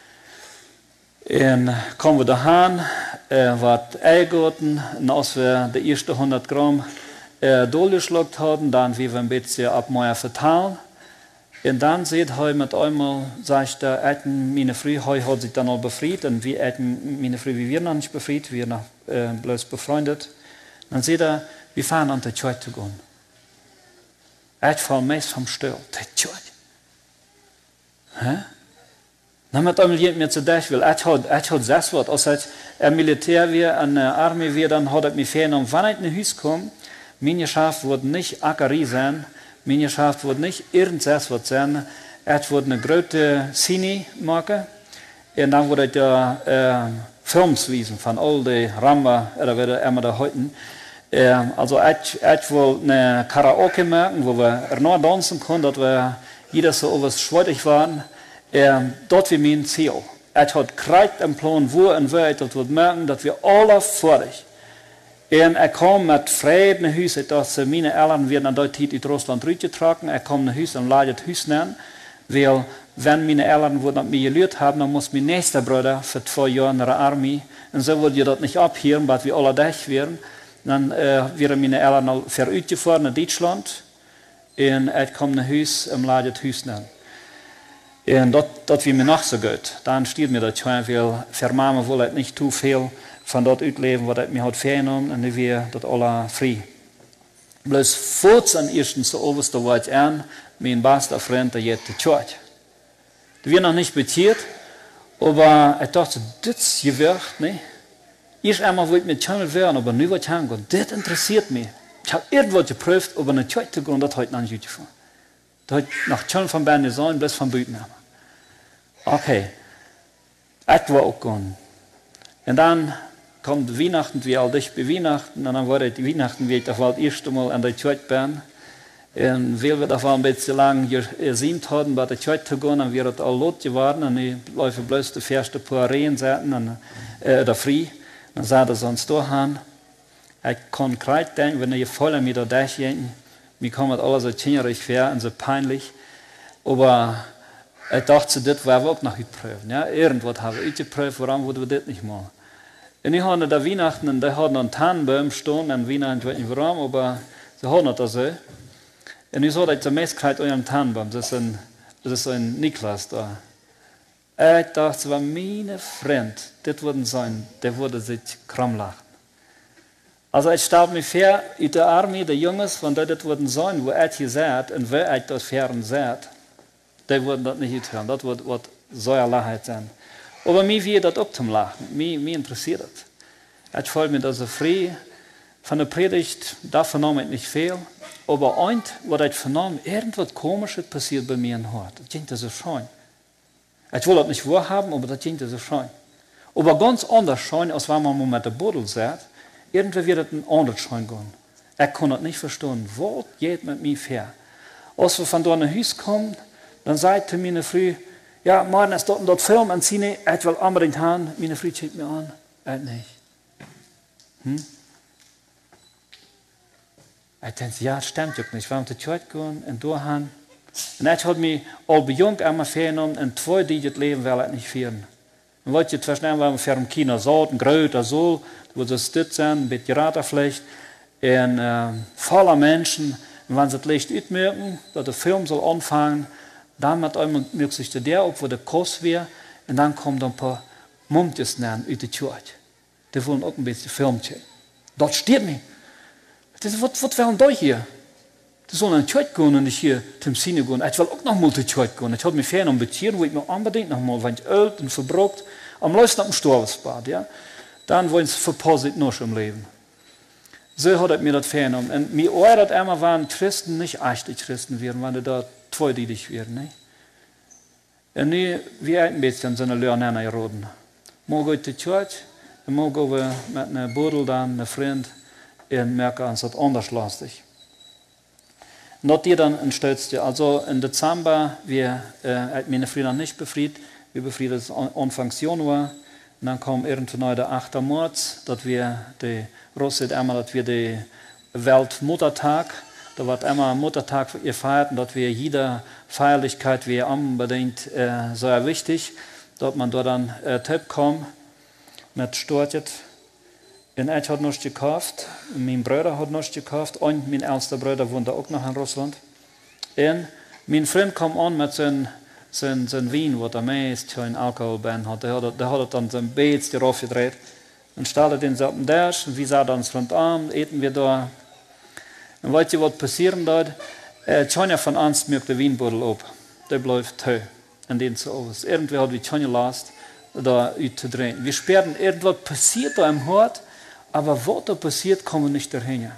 Und kommen wir daheim, äh, was eingegoten, und als wir die ersten hundert Gramm äh, durchgeschluckt haben, dann wie wir ein bisschen abmeier verteilen. Und dann sieht er mit einmal, sagt er, meine Frau hat sich dann auch befreit, und wir hatten meine Frau, wie wir noch nicht befreit, wir noch äh, bloß befreundet. Dann sieht er, wir fahren an der Tschüss zu gehen. Er fällt meist vom Stuhl, der Tschüss. Hä? Dann hat er mir zu denken, weil ich hatte das Wort, als ich ein Militär war, an der Armee war, dann hat er mich vernommen, wenn ich in ein Haus komme, meine Schaft wird nicht Ackerie sein, meine Schaft wird nicht irgendwas sein, es wird eine große Szene machen, und dann wird er ja, äh, Films wiesen von all den Ramba, oder wie er immer da heute. Äh, also ich, ich will eine Karaoke machen, wo wir nur tanzen können, dass wir jeder so etwas schwierig waren. Ähm, dort wie mein Ziel. Er hat kreigt im Plan, wo und wo er das wird merken, dass wir alle fertig. Und er kam mit Frieden nach Hause, dass meine Eltern werden an der Zeit in Russland rübergetragen. Er kam nach Hause und leidet das Haus nennen, weil wenn meine Eltern mit mir gelehrt haben, dann muss mein nächster Bruder für zwei Jahre in der Armee. Und so würde ich das nicht abhören, weil wir alle durch wären. Dann äh, wären meine Eltern verütgefahren nach Deutschland. Und er kam nach Hause und leidet das Haus nennen. Und dat wie mir noch so gut. Dann steht mir das schon, weil für Mama will ich nicht zu viel von dort uitleven, was ich mir hat vernommen, und wir das alle frei. Bloß vor am ersten zu Oberst, da war ich an, mein bester Freund, der jetzt die Church. Die wir noch nicht betiert, aber ich dachte, das ist gewirkt, ne? Erst einmal wollte ich mit Channel werden, aber nu wird ich hingehen. Das interessiert mich. Ich habe irgendwas geprüft, aber eine Church zu gehen, das hat noch nicht gut gefunden. Da hat nach Channel von Bern sein, bloß von Büten haben. Okay. Ich war auch gehen. Und dann kommt Weihnachten, wie all dich bei Weihnachten, und dann war es Weihnachten, wie ich das das erste Mal an der Church bin. Und weil wir das ein bisschen lang gesehen haben, bei der Church zu gehen, dann wäre es all lot geworden, und ich laufe bloß die ersten paar Rehen und äh, da frei. Dann sah er sonst durchhauen. Ich kann gerade denken, wenn ich voll mit der Dach gehen, mir kommt alles so kinderig vor und so peinlich. Aber ich dachte, das war auch noch geprüft. Ja? Irgendwas haben wir geprüft, warum würden wir das nicht machen? Und ich hatte da Weihnachten, und da hatten einen Tannenbaum stehen, und Weihnachten, ich weiß nicht warum, aber sie hatten das so. Und ich sagte, der Messkleid euren Tannenbaum, das ist ein, das ist ein Niklas da. Ich dachte, es war meine Freund, das würde sein, der würde sich krumm lachen. Also ich stelle mir vor, in der Armee, die Jungs, von denen das würden sein, wo ich gesagt und wer ich das fern sagt, die würden das nicht hören, das wird, wird so eine Lachheit sein. Aber mir wird das auch zum Lachen, mir, mir interessiert das. Ich fühle mich da so frei, von der Predigt, da vernahm ich nicht viel, aber eins, was ich vernahm, irgendwas Komisches passiert bei mir im Hort, das ging so schön. Ich will das nicht wahrhaben, aber das ging so schön. Aber ganz anders schön, als wenn man mit der Buddel sagt, irgendwie wird es ein anderes Schein gehen. Er kann das nicht verstehen. Was geht mit mir vor? Als wir von dort nach Hause kommen, dann sagte meine Frau, ja, morgen ist dort dort Film anziehen, ich will unbedingt haben. Meine Frau schickt mir an, er nicht. Hm? Ich dachte, ja, das stimmt doch nicht. Wir haben zur Church gehen und durchhauen. Und ich habe mich all bei jung einmal vernommen, und zwei die das Leben will ich nicht führen. Und wollte ich zwischen einmal für im Kino so, ein größer Sohl, wo sie stützt sind, ein bisschen Raterflecht, und äh, voller Menschen. Und wenn sie das Licht ausmerken, dass der Film soll anfangen, dann hat einmal möglichst der, ob wo der Kurs wäre, und dann kommen ein paar Mumtes aus der Church. Die wollen auch ein bisschen Filmchen. Dort steht mir. Das ist, was, was wollen die hier? die sollen in die Kirche gehen und nicht hier zum Cine gehen. Ich will auch noch mal zur Kirche gehen. Ich habe mich fern beziehen, wo ich mir unbedingt noch mal, wenn ich alt und verbraucht, am Leuten auf dem Storbesbad, ja. Dann wollen sie verpasst noch im Leben. So hat er mir das vernommen. Und mir ordert immer, waren Christen nicht echte Christen werden, wenn die da zweidiedig werden, ne? Und nu, wir ein bisschen so eine Lehrner geroden. Morgen geht die Kirche, und morgen gehen wir mit einer Budel dann, einer Freund, und merken uns das anders lastig. Not die dann ein Stötzte. Also im Dezember, wir, äh, meine Freunde nicht befriedet, wir befrieden es Anfang Januar. Und dann kam irgendwann der achte März, dass wir die Russland einmal, dass wir den Weltmuttertag, da wird einmal Muttertag gefeiert und dass wir jede Feierlichkeit wir unbedingt äh, sehr wichtig, dass man da dann äh, Tipp kommt mit Stortet. Und ich hat noch gekauft, mein Bruder hat noch gekauft und mein ältester Bruder wohnt auch noch in Russland. Und mein Freund kam an mit seinem sein, sein Wein, was er meist schon Alkohol bei hat. Der hat, der hat dann sein Beet darauf gedreht und stellte den so auf den Tisch und wir sahen uns rundum, eten wir da. Und weißt du, was passieren dort? Äh, Tanja von uns merkt den Weinbottel ab. Der bleibt tö. Und den zu Oberst. Irgendwie hat wir Tanja last, da zu drehen. Wir sperren, irgendwas passiert da im Hort, aber was da passiert, kommen wir nicht dahin.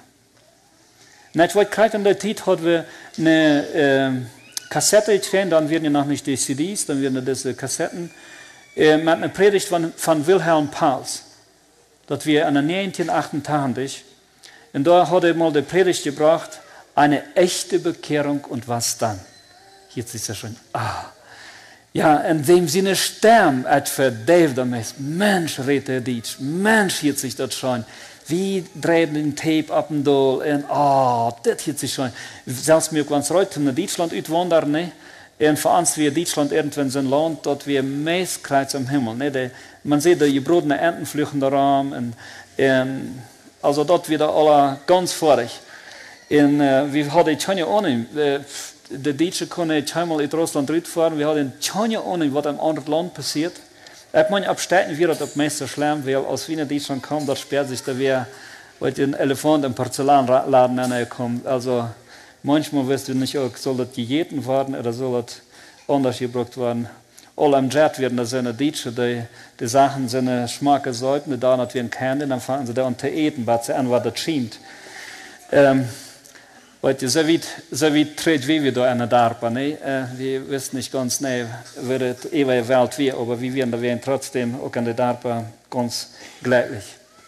Nicht weit gerade in der Zeit hatten wir eine äh, Kassette gekriegt, dann werden ja noch nicht die C Ds, dann werden diese Kassetten, äh, mit einer Predigt von, von Wilhelm Pauls, dass wir in neunzehnhundertachtundachtzig, und da hat er mal die Predigt gebracht, eine echte Bekehrung und was dann? Jetzt ist er schon, ah, ja, in dem Sinne sterben, als verdämpft ist. Mensch, redet er Deutsch, Mensch, hier sich das schon. Wie dreht den Tape ab und doll und ah, oh, das hier sich schon. Selbst mir, wenn es heute in Deutschland uitwandern, ne? Und für uns, wie Deutschland irgendwann so ein Land, dort wir meist kreuz am Himmel, ne? De, man sieht da gebrodene Enten flüchten da rum und, und also dort wieder alle ganz vorig. Und uh, wir hatten keine Ahnung, uh, die Deutschen können zweimal in Russland rüberfahren, wir hatten keine Ahnung, was im anderen Land passiert. Ich meine, abstecken wir das auf meiste schlimm, weil aus Wiener Deutschland kommt, da sperrt sich da wer, weil ein Elefant im Porzellanladen ankommt. Also manchmal wirst du nicht, soll das gejäten werden oder soll das anders gebraucht werden. Alle am Jet werden da seine Deutsche, die, die Sachen seine Schmacke sollten, die da nicht wie ein Kern, dann fangen sie da an zu eten, was sie an, was das schiemt. Ähm, Weil so weit, so weit tritt wie wir da in der Darpa, ne? Äh, wir wissen nicht ganz, ne, wie die ewige Welt wird, aber wir werden da werden trotzdem auch in der Darpa ganz glücklich.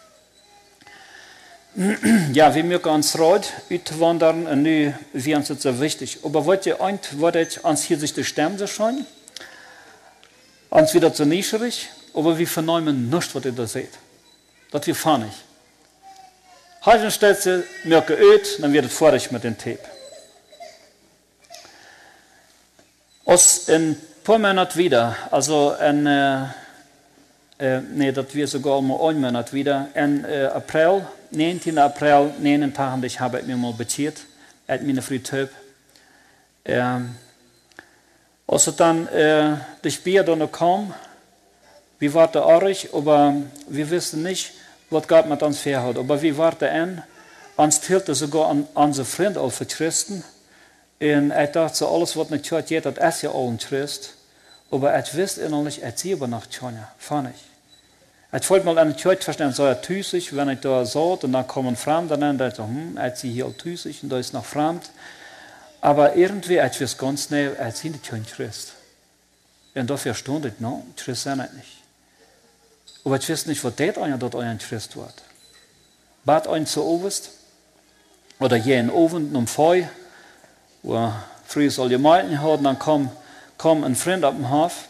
Ja, wir mögen uns rot uitwandern und nu wir uns das so wichtig. Aber wollt ihr antwortet, uns hier sich die Stimme schon, uns wieder zu nischerig, aber wir vernehmen nicht, was ihr da seht. Das wir fahren nicht. Heute stellt sie mir geölt, dann wird es vorig mit dem Tape. Aus in ein paar Monaten wieder, also in, äh, äh, nee, das wird sogar mal ein Monat wieder, in äh, April, neunzehnten April neunundachtzig habe ich mir mal beziert, at meine Frau Tape. Ähm, als dann äh, das Bier dann kam, wir warten auch, aber wir wissen nicht, was Gott mit uns vorhat. Aber wir warten an, uns fehlt sogar an unsere Freunde auch für Christen. Und ich dachte, so alles, was nicht Kirche geht, das ist ja auch ein Christ. Aber ich wusste innerlich, ich sehe aber nach Kirche, fand ich. Ich wollte mal an die Kirche verstehen, so ja tüßig, wenn ich da so, und dann kommen Fremde, dann dachte ich, hm, ich sehe hier auch tüßig, und da ist noch fremd. Aber irgendwie, ich wusste ganz schnell, ich sehe nicht kein Christ. Und dafür stand ich, no, Christ sind ich nicht. Aber ich weiß nicht, was das einer dort ein Christ wird. Bad ein zu Oberst, oder hier in Oven um Feu, wo früher soll die Malten haben, dann kam, kam ein Freund auf den Hof.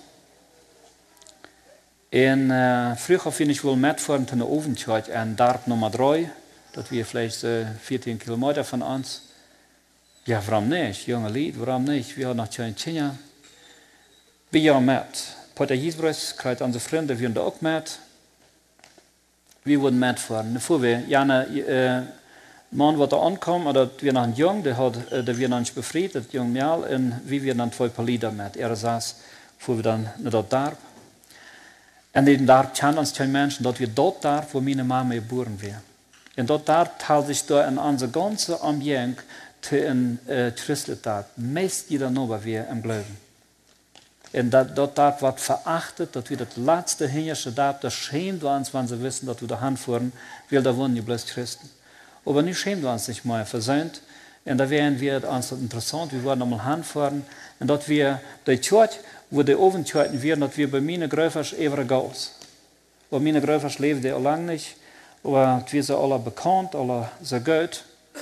Und äh, früher finde ich wohl mitfahren zu der Ovenkirche, in Darp Nummer drei, das wir vielleicht äh, vierzehn Kilometer von uns. Ja, warum nicht? Junge Lied, warum nicht? Wir haben noch keine Kinder. Wir gehen mit. Peter Gisbres, kriegt unsere Freunde, wir sind auch mit. Wir wurden mitfahren. Bevor wir, Jana, äh, Mann, was da ankam, oder wir noch ein Jung, der hat, äh, der wir noch nicht befriedet, Jung Mial, und wie wir dann zwei Lieder mit. Er saß, bevor wir dann nach dort Darp. Und in Darp kennen uns keine Menschen, dort wir dort Darp, wo meine Mama geboren wird. Und dort Darp teilt sich da in unser ganze Ambiente te een uh, christelijk dat. Meest jeder nog weer am Glauben. En dat, dat, dat wordt verachtet, dat wir das letzte hingersche dat, das schämt wir uns, wenn sie wissen, dass wir da hinfahren, weil da wohnen die bloß Christen. Aber nicht schämen wir uns nicht mehr, versöhnt. Und da wären wir uns interessant, wir wollen einmal hinfahren. Und dass wir die Kirche, wo die Ofentürten wären, dass wir bei meinen Gröfers ewig aus. Bei meinen Gröfers leben die auch lange nicht, aber wir sind alle bekannt, alle sehr gut.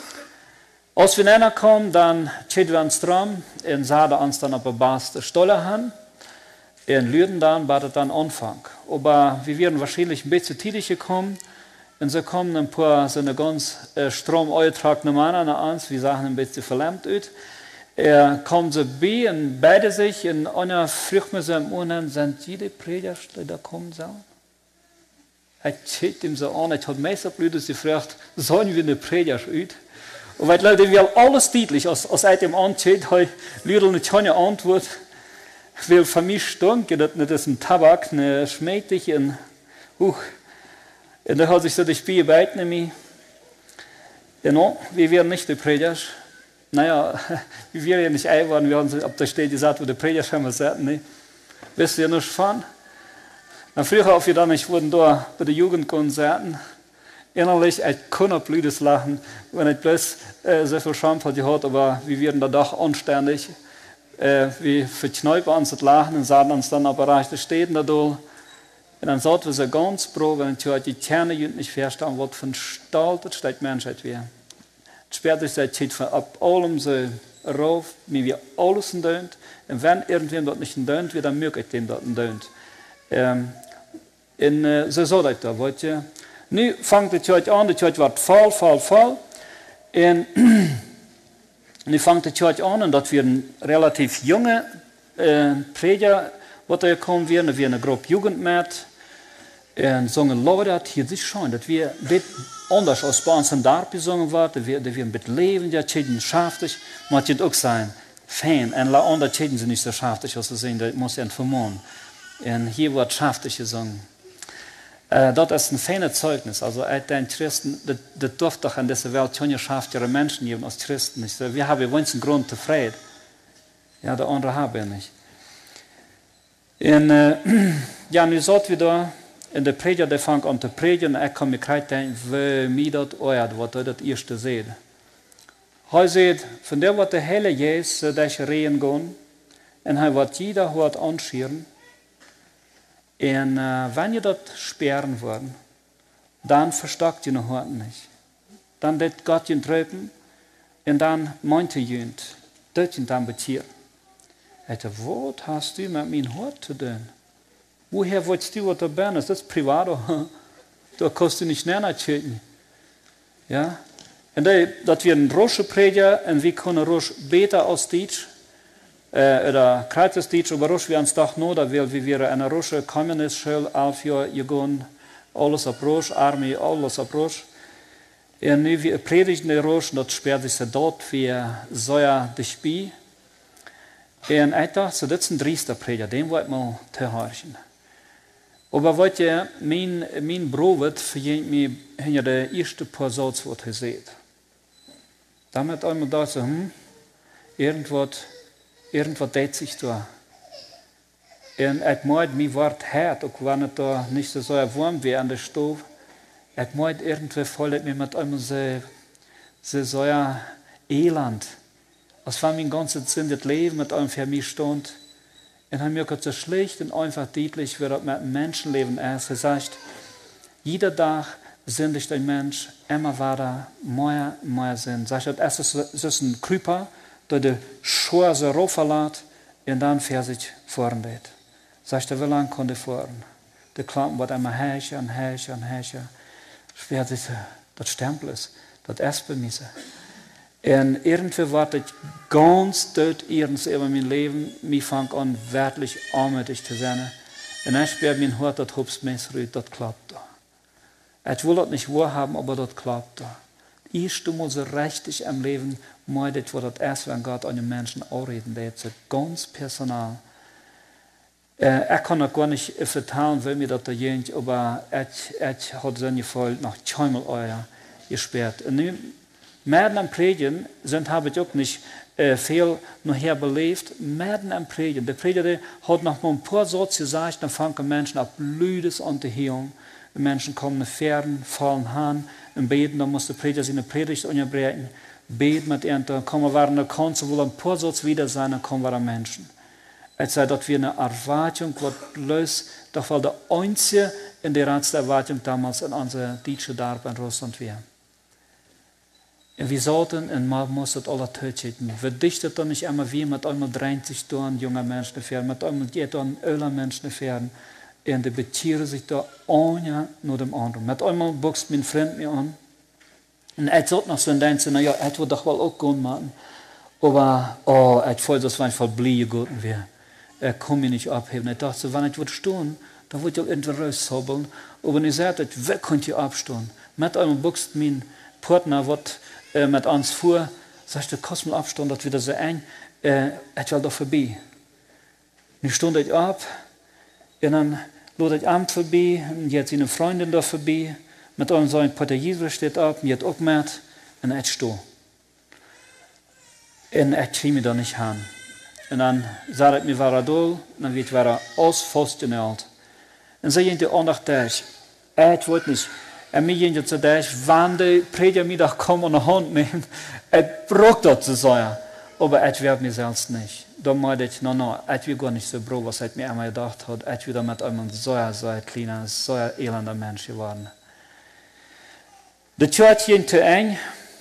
Als wir näher kommen, dann schauen wir uns drum und sagen uns dann auf der Basis der Stolle hin. Und Lüden dann, war das dann Anfang. Aber wir werden wahrscheinlich ein bisschen tätig gekommen. Und so kommen ein paar so eine ganz äh, stromauftragende Männer nach uns, wir sagen ein bisschen verlämmt aus. Er kommt so bei und beide sich in einer fragt mir so im Ohren, sind die die Prediger, die da kommen sollen? Er schaut ihm so an, ich habe meistens Leute gefragt, sollen wir eine Prediger aus? Und weil Leute, wir alles deutlich, als, als er dem anschaut, hat Leute nicht keine Antwort. Weil für mich stunk, das ist ein Tabak, eine schmächtig und huch. Und da hat sich so die Spiele beiden nämlich. Genau, wir wären nicht die Prediger. Naja, wir wären ja nicht einwandern, wir haben so auf der Stelle gesagt, wo die Prediger schon mal sagten, ne? Wisst ihr nicht fahren? Na, früher, als wir dann nicht wurden da bei den Jugendkonzerten, innerlich, ich konnte blödes lachen, wenn ich bloß äh, so viel Scham hatte, aber wir werden da doch anständig. Äh, wir verkneifen uns das Lachen und sagen uns dann aber recht, stehen da durch. Und dann sagten wir so ganz pro, wenn ich die Kerne nicht verstanden, was für ein Stahl das steht Menschheit wäre. Später steht es ab allem so rauf, wie wir alles dönt. Und wenn irgendwem das nicht dönt, wird dann möglich dem das dönt. Ähm, und äh, so sagt ich da, wollt ihr. Nu fängt die Kirche an, die Kirche wird voll, voll, voll. Und nu fängt die Kirche an, und das werden relativ junge äh, Prediger, die da kommen werden, da wird eine Gruppe Jugend mit. Und sagen Leute, hier sich schon, dass wir ein bisschen anders als bei uns in Dorf gesungen wird, dass wir, dass wir ein bisschen leben, ja, Schäden schaftig, muss es auch sein, Fan. Und la andere Schäden sind nicht so schaftig, als sie sehen, das muss ja vermohen. Und hier wird schaftig gesungen. Uh, dat is een fijne Zeugnis. Also, uiteindelijk Christen, dat, dat durft toch in deze wereld schon geschaftere Menschen geben als Christen. So, wir haben uns einen Grund zur Freude. Ja, der andere haben wir nicht. Und, uh, ja, nu zat we daar, en de prediger, die fängt an zu predigen, en ik kan me krijgen denken, wie mij dat ooit, wat hij dat eerste zei. Hij zei, van der wat de hele Jezus, dat je reden gaan, en hij wat jeder hoort anschieren. Und äh, wenn ihr das sperren wollen, dann verstockt ihr noch heute nicht. Dann wird Gott ihn tröpen und dann meint ihr ihn, das ihn dann betiert. Er sagt, was hast du mit meinem Hort zu tun? Woher willst du, was da bin? Das ist privat. Da kannst du nicht näher schicken. Ja? Und das wird ein Rosche Prediger und wir können Rosch besser als Deutsch. Uh, oder Kreuzesdienst, aber Rosh wir uns doch nur, weil wir eine Rosche Kommunistschule elf Jahre gegangen, alles auf Rosh, Armee, alles auf Rosh. Und nu wir predigen die Rosh, das sperrt sich dort wie so ja die Spie. Und ich dachte, das ist ein driester Prediger, den wollte man zuhören. Aber wollt ihr, mein, mein Bruder verjährt mir hinter der ersten paar Sätze, was er sieht. Damit einmal da so, hm, irgendwas, Irgendwas tät sich da. Und ich meinte, mir wird hart, auch wenn es da nicht so warm wie an der Stove. Ich meinte, irgendwie voll mir mit einem so, so, so ja, Elend. Als wenn mein ganzes Sinn das Leben mit einem für mich stand. Und er mir so schlicht und einfach deutlich, wie das mit dem Menschenleben ist. Er sagt, jeder Tag sündigt ein Mensch immer weiter, mehr, mehr Sinn. Sagt, das ist, das ist ein Krüper, der die Schuhe so raufverlässt und dann fährt sich vorn geht. Sagt er, wie lange kann er fahren? Die Klampen wird immer höher und höher und höher. Fährt sich, das Stempel ist, das ist bei mir. Und irgendwie war ich ganz dort irgendwas über mein Leben, mich fang an, wirklich armütig zu sein. Und ich spüre mein Hort, das Hubsmesser, das klappt da. Ich will das nicht wahrhaben, aber das klappt da. Ich tue so richtig am Leben, mal das, was das erst, wenn Gott an den Menschen anreden, das ist ganz personal. Äh, ich kann auch gar nicht vertrauen, weil mir das da jemand, aber ich, ich habe so ein Gefühl, nach zweimal Euro gesperrt. Und nun, Märden am Predigen sind, habe ich auch nicht äh, viel nachher belebt. Märden am Predigen. Der Prediger hat noch mal ein paar Sätze gesagt, dann fangen Menschen ab Blüdes an zu hören. Die Menschen kommen nach Pferden, fallen an und beten. Dann muss der Prediger seine Predigt unterbrechen. Beten mit ihnen. Dann kommen wir an der Kanzel, wo ein paar Sätze wieder sein, dann kommen wir an Menschen. Es sei, dass wir eine Erwartung, was bloß, doch weil der einzige in der ganzen Erwartung damals in unserer deutschen Darbe in Russland war. Und wir sollten, und man muss das alle töten. Wir dichten dann nicht einmal wie mit einmal dreißig Tonnen junger Menschen fern, mit einmal die dann öler Menschen fern. Und die betieren sich da einer nur dem anderen. Mit einmal boxt mein Freund mir an. Und er sagt noch so ein Denken, naja, er wird doch wohl auch gut machen. Aber, oh, er fühlt das einfach blöde gut wäre. Er kann mich nicht abheben. Ich dachte, wenn ich würde stehen, dann würde ich irgendwie raushobbeln. Aber wenn ich sagte, wer könnt ihr abstehen? Mit einmal boxt mein Partner, wird äh, mit uns fuhr, sagte, kannst du mal abstehen, das wieder so eng, äh, ich will da vorbei. Und ich stand ich ab, und dann lade ich Abend vorbei, und jetzt seine Freundin da vorbei, mit einem so ein Pater Jesus steht ab, und jetzt auch mit, und ich stehe. Und ich kriege mich da nicht hin. Und dann zei ik me waar dat doel, dan weet waar alles vastgeneld. En zei je de aandacht thuis, het wordt niet. En mij je te thuis, wanneer de predigermiddag komt en de hand neemt, het braucht dat te zijn. Aber het werd mir selbst nicht. Da meinte ich, no, no, het wird gar nicht so bro, was het mir einmal gedacht hat. Het wird mit einem so, so ein kleiner, so ein elender Mensch geworden. De Church ging te eng,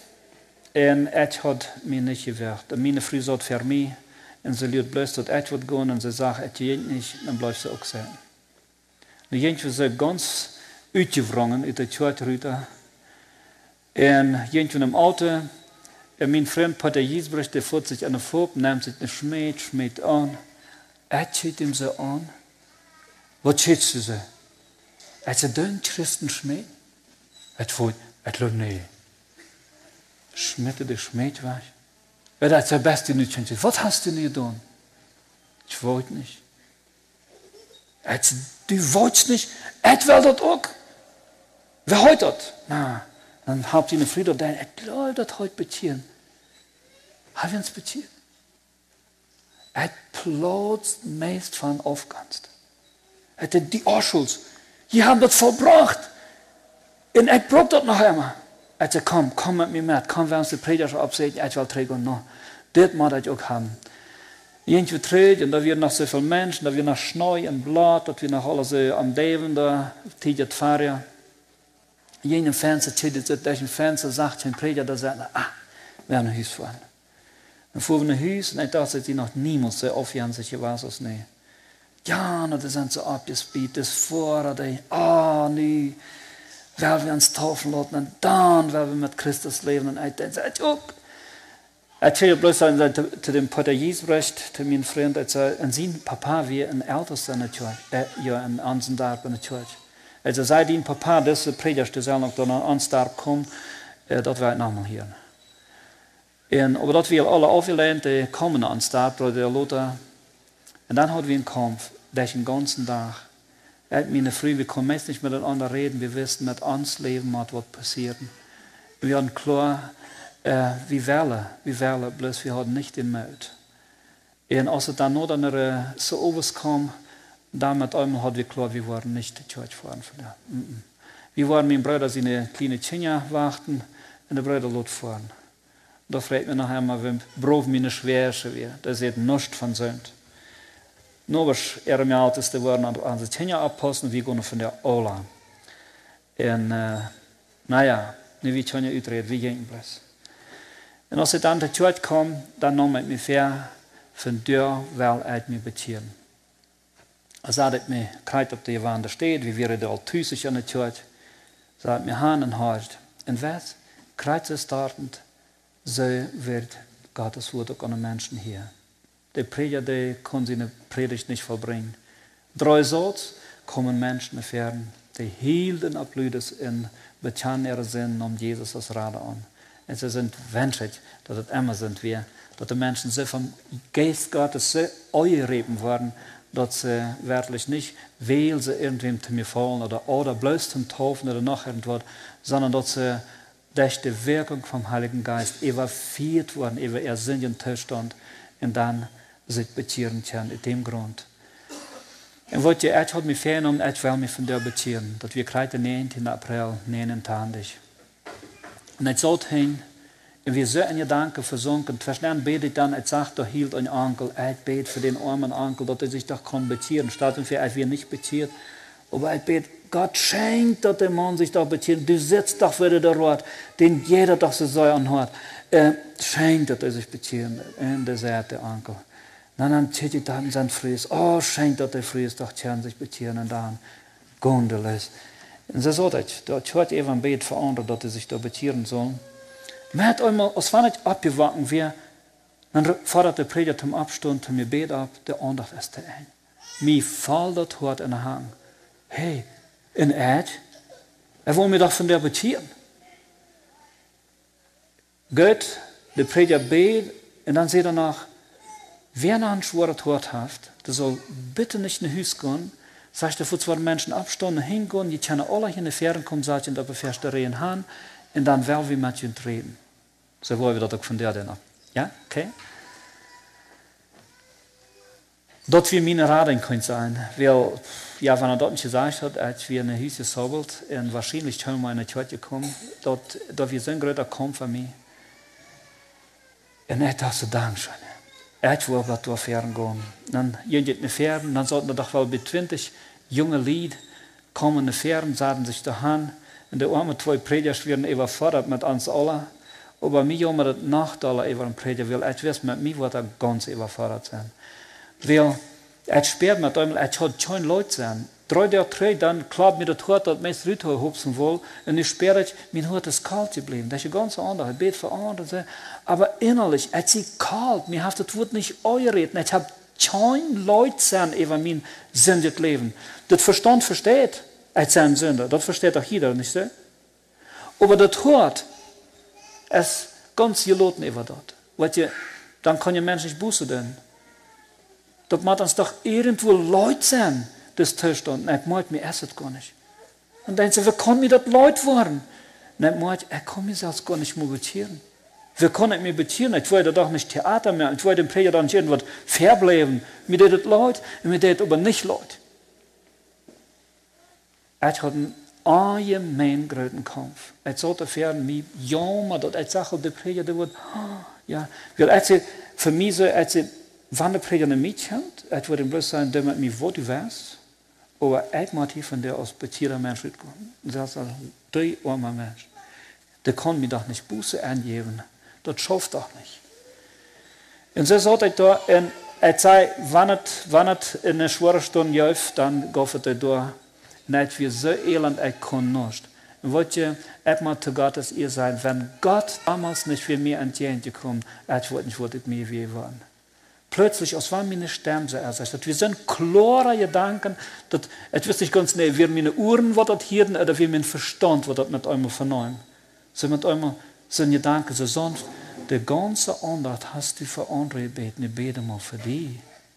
en het had mir nicht gewirkt. En meine Frau sagt für mich, en ze leert bloß dat het wordt gaan, en ze zegt, het ging nicht, dan blijft ze ook zijn. Nu ging we ze ganz uitgewrongen uit de Church-route. En ging we in een auto. En mijn vriend Pater Jiesbrecht, der voert zich aan de voet, neemt zich een schmeed, schmeed aan. Het schiet hem zo aan. Wat schiet ze zo? Het is een christen schmeed. Het voelt, het loopt nee. Schmitte de schmeed weg. Ja, dat is het beste nu. Wat hast du nu gedaan? Ik wollte niet. Het, du wolltest niet. Het wil dat ook. Wer hoort dat? Nou, dan habt ihr eine Friede, der ich glaube, das heute beziehen. Haben wir uns beziehen? Er plotzt meist von aufgangst. Er hat die Arschels. Die haben das verbracht. Und er braucht das noch einmal. Er hat gesagt, komm, komm mit mir mit. Komm, wir uns die Prediger absehen. Ich will trägen noch. Das muss ich auch haben. Irgendwie trägt, und da wird noch so viele Menschen, da wird noch Schnee und Blatt, da wird noch alles so am Leben, da tiget fahren. Jenem Fenster, tiget so durch ein Fenster, sagt ein Prediger, da sagt er, ah, wir haben ein Haus fahren. Dann fuhren wir ein Haus, und ich dachte, dass die noch niemals so aufhören, sich was aus nee. Ja, na, das sind so abgespielt, das vor, die, ah, nee, weil wir uns taufen lassen, und dann, weil wir mit Christus leben, und ich dachte, oh, ich erzähle bloß zu dem Pater Jiesbrecht, zu meinem Freund, er sagt, und sein Papa wie ein Ältester in der Kirche, äh, ja, in Ansendorf in der Kirche. Also sei dein Papa, das Predigt, der soll noch da nach Ansendorf kommen, äh, das wird nochmal hier. Und, aber das wir alle aufgelehnt, die kommen nach Ansendorf, der Lothar. Und dann hatten wir einen Kampf, den ganzen Tag. Er hat meine Frau, wir können meist nicht miteinander reden, wir wissen mit uns leben, was passiert. Wir haben klar, Uh, wir wollen, wir wollen, bloß wir haben nicht den Mut. Und als es dann noch dann uh, so overkwam, dann mit einmal hat wir klar, wir waren nicht die Church fahren. Mm -mm. Wir waren mit dem Bruder seine kleine Kinder warten und der Bruder lot fahren. Da fragt mir nachher mal, wenn brauchen wir eine Schwere wir, das ist nichts von Sünd. Nur was er mir Älteste waren an unsere Kinder abpassen, wir gehen von der Ola. Und uh, naja, nu wie Kinder uitreden, wie gehen bloß. En als ik dan de Church kwam, dan nam ik me ver van deur wel uit me betieren. Als had ik me krijgt op de wand steed, wie waren er al thuis in de Church, zou ik me aan en hart. En wat? Krijgt ze startend, zo wird Gottes Wort ook aan de mensen hier. De prediger, die kon zijn predigt niet volbrengen. Drei Sorts kommen Menschen fern, die hielden op Lüdes in bekennen ihre Sinn om Jesus als Rade an. En ze zijn wenselijk dat het immer sind wir, dat de mensen zo vom Geist Gottes so eingerieben worden, dat ze werkelijk niet, weil ze irgendwem zu mir fallen oder, oder bloß zum Taufen oder noch irgendwas, sondern dat ze durch die Wirkung vom Heiligen Geist evakuiert worden, über ihr sinnlichen Zustand und dann sich beziehen können, in dem Grund. Und wat je echt hat mich vernommen, echt will mich von dir beziehen, dass wir gleich den neunten April neunundzwanzig. Und ich sollte hin, und wir sind in Gedanken versunken, zwischen bete ich dann, ich sage, da hielt ein Onkel, ich bete für den armen Onkel, dass er sich doch kann beziehen, statt und für wir nicht beziehen. Aber ich bete, Gott schenkt, dass der Mann sich doch beziehen, du sitzt doch wieder der Rot, den jeder doch so soll anhört. Äh, schenkt, dass er sich beziehen, und der sagt der Onkel. Und dann zieht ich dann sein Fries, oh, schenkt, dass der Fries doch sich beziehen, und dann Gondeles. Und so sagt ich, dort hört eben ein Bett für andere, dass sie sich da beziehen sollen. Man hat einmal, als wenn ich abgewachen wäre, dann fordert der Prediger zum Abstund, zum Gebet ab, der Andacht ist der ein. Mir fällt das Wort in den Hang. Hey, in Erd, er will mir doch von der beziehen. Gott, der Prediger betet, und dann sieht er nach, wer noch ein schweres Wort hat, der soll bitte nicht in den Haus gehen, sagt er, wo zwei Menschen abstehen, hingehen, die können alle in die Ferien kommen, sagen, und da befährst du reden haben, und dann werden wir mit ihnen reden. So wollen wir das auch von der dann ab. Ja, okay? Dort wir meine Raden können sein, weil, ja, wenn er dort nicht gesagt hat, als wir in ein Haus gesabbelt, und wahrscheinlich können wir in eine Kirche gekommen, dort, dort wir so ein großer Kampf für mich. Und ich dachte, Dankeschön. Ich will was durch Ferien gehen. Dann gehen die in die Ferien, dann sollten wir doch wohl bei zwanzig junge Lied kommen in die Ferien, sahen sich da an. Und die armen zwei Prediger werden überfordert mit uns allen. Aber mir haben wir das Nachteil über den Prediger, weil ich weiß, mit mir wird er ganz überfordert sein. Weil ich sperrt mit ihm, ich hat keine Leute sein. Drei der drei, dann klappt mir das Hort, das meist Leute hupsen will. Und ich sperre, mein Hort ist kalt geblieben. Das ist ganz anders. Ich bete für andere. Aber innerlich, es ist kalt. Mir hat das Wort nicht eureten. Ich habe keine Leute sein über mein sündiges Leben. Das Verstand versteht, als ein Sünder. Das versteht auch jeder, nicht so? Aber das Hort ist ganz geloten über das. Weil je, dann kann ein Mensch nicht Buße tun. Das muss uns doch irgendwo Leute sein, das Zustand. Ich mag mir erst gar nicht. Und dann sagen sie, wie kann mir das Leute werden? Und ich mag, ich kann mich selbst gar nicht mehr beziehen. Wie kann ich mich beziehen? Ich wollte doch nicht Theater mehr. Ich wollte dem Prediger dann nicht irgendwas verbleiben. Mir tut das Leute, und mir tut aber nicht Leute. Ich hatte einen allgemein großen Kampf. Ich sollte werden, wie jammer, dass ich sage, der Prediger, der wird, ja, weil ich für mich so, ich wenn der Prediger nicht mitkommt, ich würde ihm bloß sagen, der mit mir, wo du wärst, aber ich muss hier von der aus bezieher Mensch mitkommen. Und das ist ein drei armer Mensch. Der kann mir doch nicht Buße angeben. Das schafft doch nicht. Und so sagte ich da, und ich sage, wenn es, wenn es in einer schweren Stunde läuft, dann geht es da. Nicht wie so elend, ich kann nicht. Und wollt ihr, ich muss zu Gottes ihr sein, wenn Gott damals nicht für mich entgegengekommen, ich wollte nicht, wollte ich mir wie waren. Plötzlich, als wenn meine Stimme so ersetzt. Wir sind klare Gedanken, dass, ich weiß nicht ganz genau, wie meine Ohren, was das hier, oder wie mein Verstand, was das mit einmal vernehmen. So mit einmal sind Gedanken, so sonst, die ganze Andacht hast du für andere gebeten, ich bete mal für die.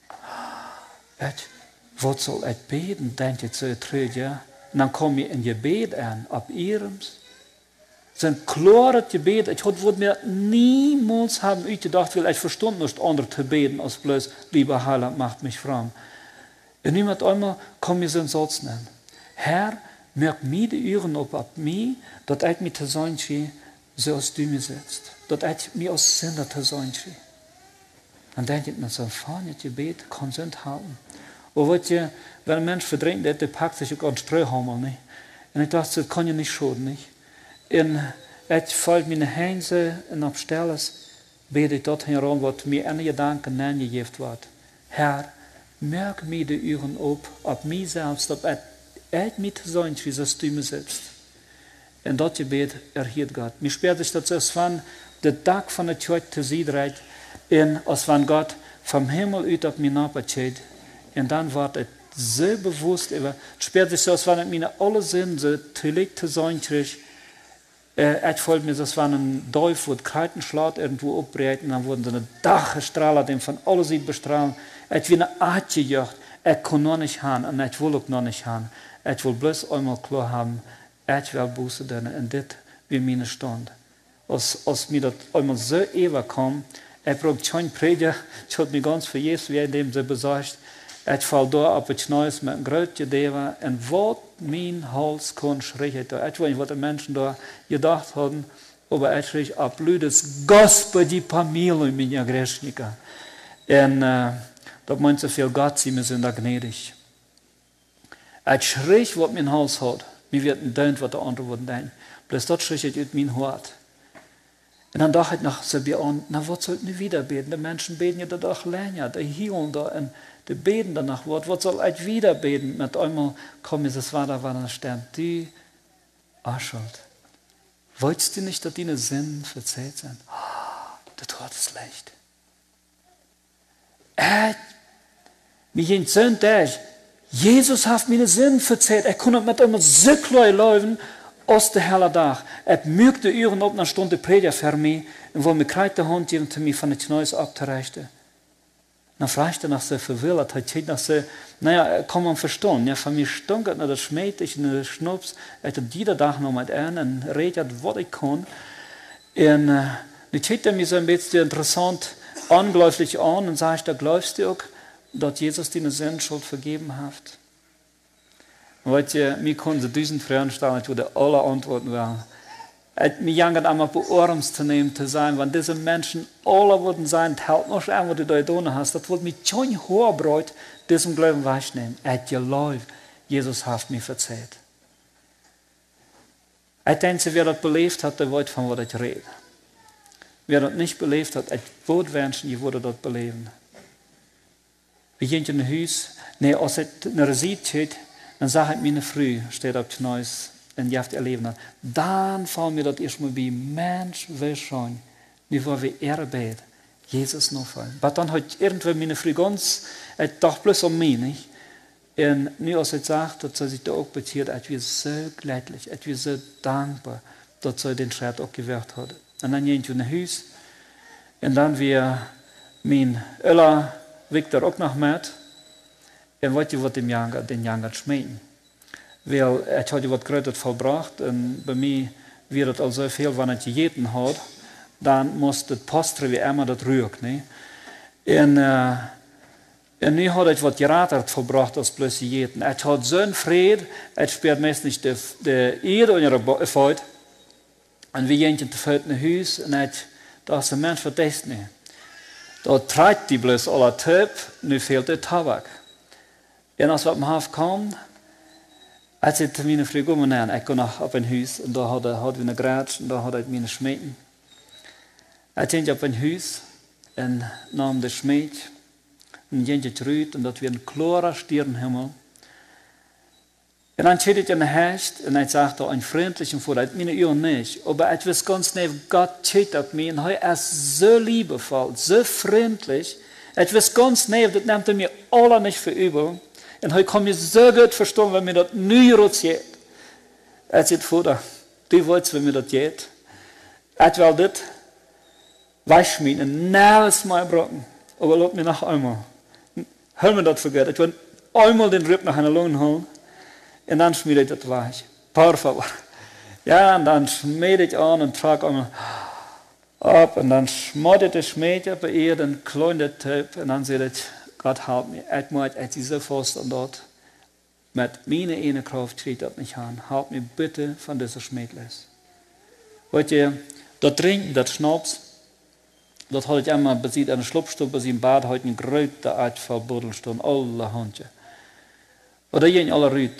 Ich, was soll ich beten, denkt ihr so, ja? Und dann komme ich in Gebet an, ab ihrens. Zijn klare Gebet, ich würde mir niemals haben gedacht, weil ich verstand nicht andere zu beten, als bloß, lieber Heiland, macht mich fromm. Und niemand einmal kann mir so einen Satz nennen. Herr, merk mir die Ohren op ab mir, dass ich mir zu sein schie, so als du mir sitzt. Dass ich mir als Sünder zu sein schie. Dann denke ich, mit so einem feinen Gebet kann es enthalten. Aber weißt du, wenn ein Mensch verdrängt, der packt sich auch einen Streuhammer, nicht? Und ich dachte, das kann ja nicht schaden, nicht? En het valt mijn heense en op stelles bid ik dat herom wat mir een gedanken aangegeven wordt. Herr, merk mir de uren op, op mij zelfs, dat het echt niet zijn wie zoals du me sitzt. En dat gebed erhielt Gott. Mir spürt sich das, als wenn der Tag von der Kirche zu sie dreht, en als wenn Gott vom Himmel uit op mij napert en dan wordt het so bewusst, es spürt sich so, als wenn es meine alle Sinn so tülig zu sein kriegt. Äh, ich wollte mir, das war ein Dorf, wo die Kaltenschlaut irgendwo abbreiten, dann wurden so eine Dachstrahler, die von alle Seiten bestrahlen. Ich will eine Art gejacht, ich kann noch nicht haben und ich will auch noch nicht haben. Ich will bloß einmal klar haben, ich will Buße tun und das wie meine Stunde. Als, als mir das einmal so überkam, ich brauche kein Prediger, ich habe mich ganz für Jesus, wie in dem sie besagt, ich fall da auf das Neues mit einem großen Deva, und was mein Hals kann schreien. Ich weiß nicht, was die Menschen da gedacht haben, aber ich schrie, ablüdes Господи, помилуй меня, грешника. Und äh, das meint so viel, Gott, sie sind da gnädig. Ich schrie, was mein Hals hat, mir wird ein Dönt, was der andere würden denken. Bloß das schrie ich aus mein Hort. Und dann dachte ich nach so an, na, was sollten wir wieder beten? Die Menschen beten ja da doch länger, die hielen da und die beten danach, was, was soll ich wieder beten? Mit einmal kommt es weiter, war dann Stern, die Arschuld. Wolltest du nicht, dass deine Sünden verzeiht sind? Oh, das Wort ist leicht. Äh, mir ging so ein Tag, Jesus hat meine Sünden verzeiht. Er konnte mit einmal so klein laufen, aus der helle Tag. Er mögte Uhren op eine Stunde Prediger für mich und wollte mir keine Hand geben, um mich von den Neues abzureichen. Dann fragte er nach so verwirrt, er hat nach so, naja, kann man verstehen. Ja, von mir stunk het naar de schmeet, ich in de schnops, ich habe jeder Tag noch mit an und redet, was ich kann. Und uh, dann schaut er mir so ein bisschen interessant, angläuflich an und sagt, da glaubst du auch, dass Jesus dir eine Sündschuld vergeben hat? Weet je, mir können sie diesen Fragen stellen, ich würde alle antworten wollen. Mir jangen einmal bei Ohrens zu nehmen, zu sein, wenn diese Menschen alle würden sein, hält noch an, was du da getan hast, das würde mich schon hochbräut, diesem Glauben wahrnehmen. Er hat geläuft, Jesus hat mich verzeiht. Ich denke, wer das belebt hat, der weiß, von was ich rede. Wer das nicht belebt hat, ich würde wünschen, ich würde das beleben. Wir gehen in ein Haus, nee, als ich eine Receipt steht, dann sage ich meine Früh, steht auf Neues, und je habt erleben. Dann fallen mir das erstmal bei, Mensch, wie schon, wie war wir Ehre Jesus noch fallen. Aber dann hat irgendwann meine Früh ganz, ich dachte bloß an mich, nicht? Und nu als ich sage, dass sich da auch beziert, ich bin so glücklich, ich bin so dankbar, dass sie den Schritt auch gewährt hat. Und dann gehen wir in ein Haus, und dann wir mein Öller Victor auch noch mit, und weet je wat dem Janger, den Janger schmecken? Weil ich hatte was Größeres vollbracht und bei mir wird es also viel, wenn ich gegeten hat, dann muss das Postre wie immer das rührt. Ne? Und, äh, und nu hat ich was gerater vollbracht als bloß gegeten. Ich hatte so einen Frieden, ich spürt meistens die, die Erde in ihrer Feut. Und wir gehen zu Feut in Haus und ich dachte, Mensch, was ist das nicht? Da treibt die bloß alle Töp, nu fehlt der Tabak. Und als wir auf dem Hafen kamen, als ich meine Frau gekommen bin, ich ging nach auf ein Haus und da hatte wir eine Gratsch und da hatte ich meine Schmecken. Ich ging auf ein Haus und nahm den Schmeck und ging zurück und das war ein klarer Stirnhimmel. Und dann steht ich in der Herst und ich sagte, ein freundlichen Vorrat, meine Ohren nicht, aber ich weiß ganz nicht, Gott steht auf mich und er ist so liebevoll, so freundlich. Ich weiß ganz nicht, das nimmt er mir alle nicht für übel. Und hij kan me zo goed verstaan, wenn mir das nu rotiert. Er zit Vater, du wolltest, wenn mir das geht. Ich will das wegschmieden, naus mein Brocken. Aber lass mir noch einmal. Hör mir das vergessen. Ich will einmal den Ripp nach einer Lunge holen. Und dann schmiede ich das weg. Por favor. Ja, und dann schmiede ich an und trage einmal ab. Und dann schmeidet ich Schmiede bei ihr, den kleinen Typ. Und dann sehe ich, Gott help mir. Ich muss jetzt so fest an dort. Mit meiner eine Kraft steht das nicht an. Help mir bitte von dieser Schmiedles. Wollt ihr, das Trinken, das Schnaps, das hatte ich einmal besieht an der Schlupfstube, bei im Bad, heute ein größter Art von Buddelstunden, alle Handje. Oder gehen alle Rüt.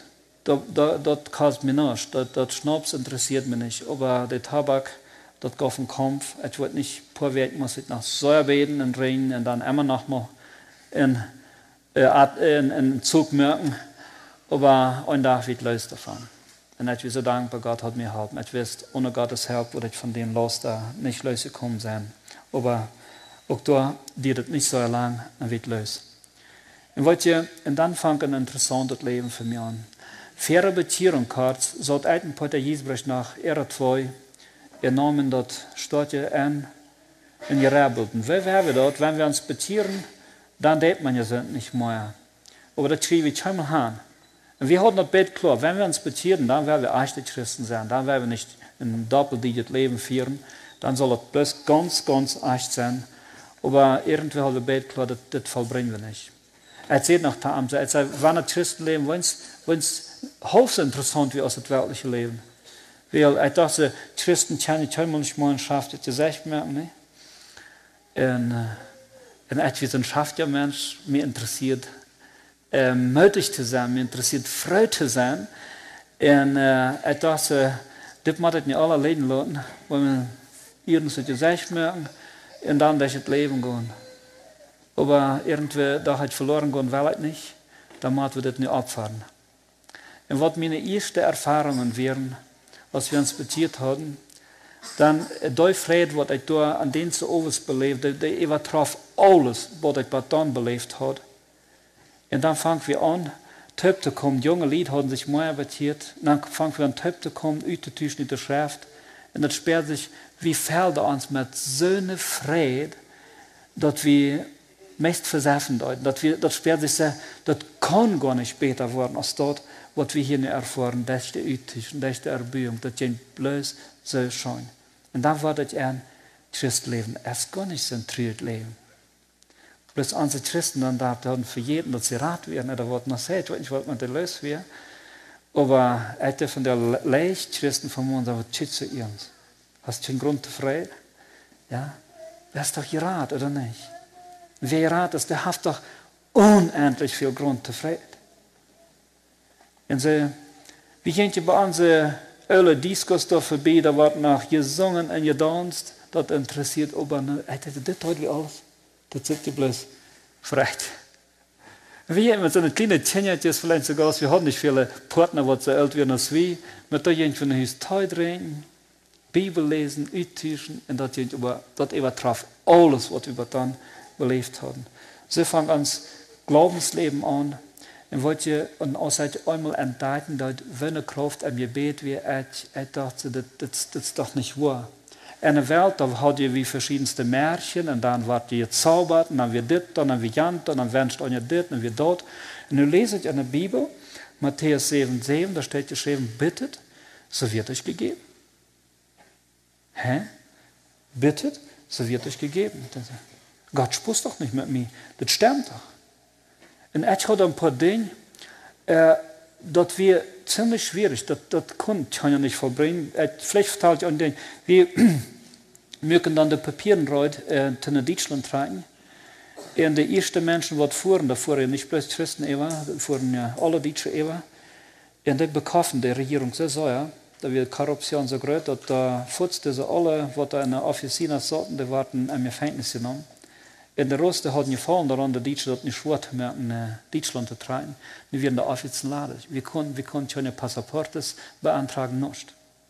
Das kann mir nicht. Das, das Schnaps interessiert mich nicht. Aber der Tabak, das geht auf den Kampf. Ich will nicht paar Weg, muss ich nach Säure beten und rein und dann immer noch mal in, äh, in, in Zug merken, aber ein Tag wird los davon. Und ich bin so dankbar, Gott hat mir geholfen. Ich weiß, ohne Gottes Hilfe würde ich von dem los da nicht losgekommen sein. Aber auch da geht es nicht so lang, dann wird los. Und wollt ihr, und dann fängt ein interessantes Leben für mich an. Faire Beziehung, kurz, so hat ein Peter Jesbrecht nach Ära zwei, ihr nahmen dort Städte an und gerebelten. Wie wären wir dort, wenn wir uns beziehen? Dann denkt man ja nicht mehr. Aber das schrieb ich einmal an. Und wir hatten das Bild klar, wenn wir uns beziehen, dann werden wir echte Christen sein. Dann werden wir nicht ein doppeldichtes Leben führen, dann soll es bloß ganz, ganz echt sein. Aber irgendwie haben wir beide klar, das, das vollbringen wir nicht. Er erzählt noch da am, er sagt, wann das Christenleben, wenn es hoch interessant wie aus dem weltlichen Leben. Weil er dachte, Christen kennen die Himmelsmannschaft, das sagt man, ne? Und, und etwas ein schafter Mensch, mir interessiert, äh, mutig zu sein, mir interessiert, frei zu sein. Und äh, er dachte, das muss ich nicht alle leben lassen, weil wir irgendwas gesagt merken und dann durch das Leben gehen. Aber irgendwie, da hat verloren gehen, will ich nicht, dann müssen wir das nicht abfahren. Und was meine ersten Erfahrungen wären, als wir uns beziert hatten, dann die Freude, was ich da an den zu Overs beleefde, die übertraf alles, was ich dann beleefd had. Und dann fangen wir an, Töp te kommen, junge Lied haben sich mehr beziert, dann fangen wir an, Töp te kommen, uit de Tisch in der Schrift, und das sperrt sich, wie fällt uns mit so einer Freude, dass wir meist verseffen deuten, dass wir, das sperrt sich sehr, das kann gar nicht später werden, als dort, was wir hier nicht erfahren, das ist der Utisch, das ist die Erbühung, das ist bloß so schön. Und dann war das ein Christleben, es ist gar nicht so ein trüges Leben. Bloß unsere Christen dann da haben für jeden, dass sie rat werden, oder was noch sagt, ich wollte man da los werden. Aber einer von der leicht Christen von uns, aber schütze uns. Hast du einen Grund zu freuen? Ja? Das ist doch ihr Rat, oder nicht? Wer ihr Rat ist, der hat doch unendlich viel Grund zu freuen. Und so, wie geht ihr bei unseren alle Discos da vorbei, da wird noch gesungen und gedanzt, das interessiert aber nicht. Ey, das ist heute wie alles. Das sind die bloß freit. Wir mit so einem kleinen Teenagers vielleicht sogar, wir haben nicht viele Partner, die so alt werden als wir, mit der jemand von uns Zeit reden, Bibel lesen, uittischen, und das über, das übertraf alles, was wir dann belebt haben. So fängt uns Glaubensleben an. Und wollt ihr und auch seit einmal entdecken, dass wenn eine Kraft am Gebet wie ich, ich dachte, das, das, das ist doch nicht wahr. In der Welt, da hat ihr wie verschiedenste Märchen, und dann wird ihr zaubert, und dann wird das, dann wird jant, und dann wünscht ihr das, dann wird dort. Und nun leset ihr in der Bibel, Matthäus sieben, sieben, da steht geschrieben, bittet, so wird euch gegeben. Hä? Bittet, so wird euch gegeben. Gott spricht doch nicht mit mir, das stimmt doch. Und ich habe ein paar Dinge, äh, das wir ziemlich schwierig, das, das kann ich ja nicht vollbringen. Äh, vielleicht vertelle ich auch ein Ding. Wir müssen dann die Papieren heute äh, nach Deutschland tragen. Und die ersten Menschen, die fuhren, da fuhren ja nicht bloß Christen, da fuhren ja alle Deutsche. Und die bekaufen die Regierung so sehr, da wird Korruption so groß, dass da futzte so alle, was da in der Officina saßen, die waren an Gefängnis genommen. Und der Rest hat gefallen daran, die Deutschen das nicht schwer mehr in Deutschland zu tragen. Wir werden da offiziell laden. Wir können, wir können keine Passaportes beantragen, nicht.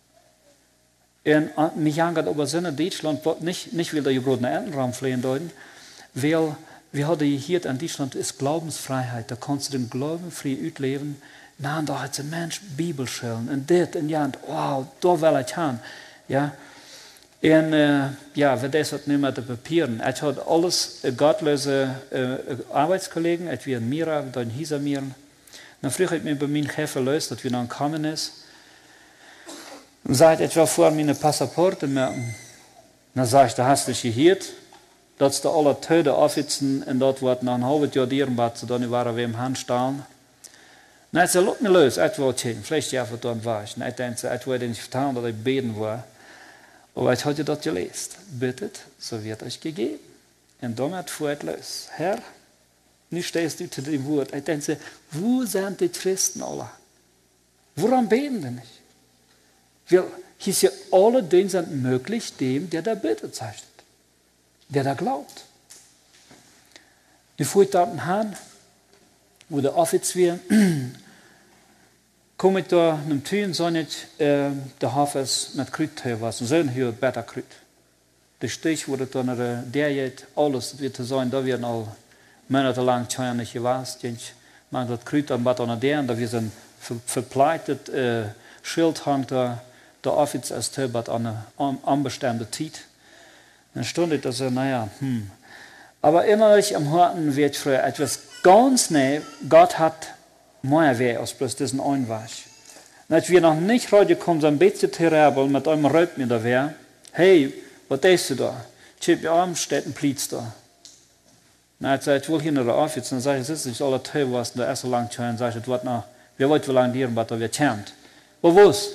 Und mich jagt aber so in Deutschland, nicht, nicht weil der gebrochene Entenraum flehen deuten, weil wir haben hier in Deutschland ist Glaubensfreiheit. Da kannst du den Glauben frei ausleben. Na, da hat ein Mensch Bibelschellen und das und ja, und wow, da will ich hin. Ja. En uh, ja, we deden dat nu met de papieren. Ik had alles uh, godlose uh, arbeidskollegen, ik weer Mira, dan Hisa Miren. Dan vroeg ik me bij mijn chef leus, dat we dan komen is. Dan zei ik, ik wil voor mijn passaporten merken. Dan zei ik, dat hast du gehoord. Dat is de alle tweede offizen en dat wordt na een half jaar dieren, wat ze dan waren we hem hand staan. Dan zei ik, laat me leus, ik wil het heen. Vielleicht ja, wat dan was. En ik denk, ik wil niet vertellen dat ik beden was. Aber ich hatte das gelesen. Bittet, so wird euch gegeben. Und damit fuhr ich los. Herr, nicht stehst du zu dem Wort. Ich denke, wo sind die Christen alle? Woran beten die nicht? Weil hier ist ja alle Dinge sind möglich dem, der da bittet, sagt. Der da glaubt. Die fuhr ich da hin, wo der Offizier kom ik daar naar tuin, zag ik uh, de havens met kruid was. En zo'n heel beter kruid. De stich wordt dan uh, derjet, alles weer te zijn, daar werden al monatelang tjaren niet gewaast. Maar dat kruid dan wat aan der, en daar weer een ver, verpleitet uh, schild hangt daar, de office als teubert aan een onbestemde tijd. Dan stond ik daar zo, naja, hm. Aber innerlich am Horten wird früher etwas ganz nah, Gott hat mehr weh als bloß diesen Einwasch. Und als wir noch nicht rausgekommen sind, ein bisschen terribel, mit einem Röp mir da wäre, hey, was denkst du da? Ich habe ja am steht ein Plitz da. Und als ich will hier nach der Office, dann sage ich, es ist nicht alle toll, was da erst so lang scheint, sage ich, was noch, wir wollten wir lang dieren, was da wir kämmt. Wo was?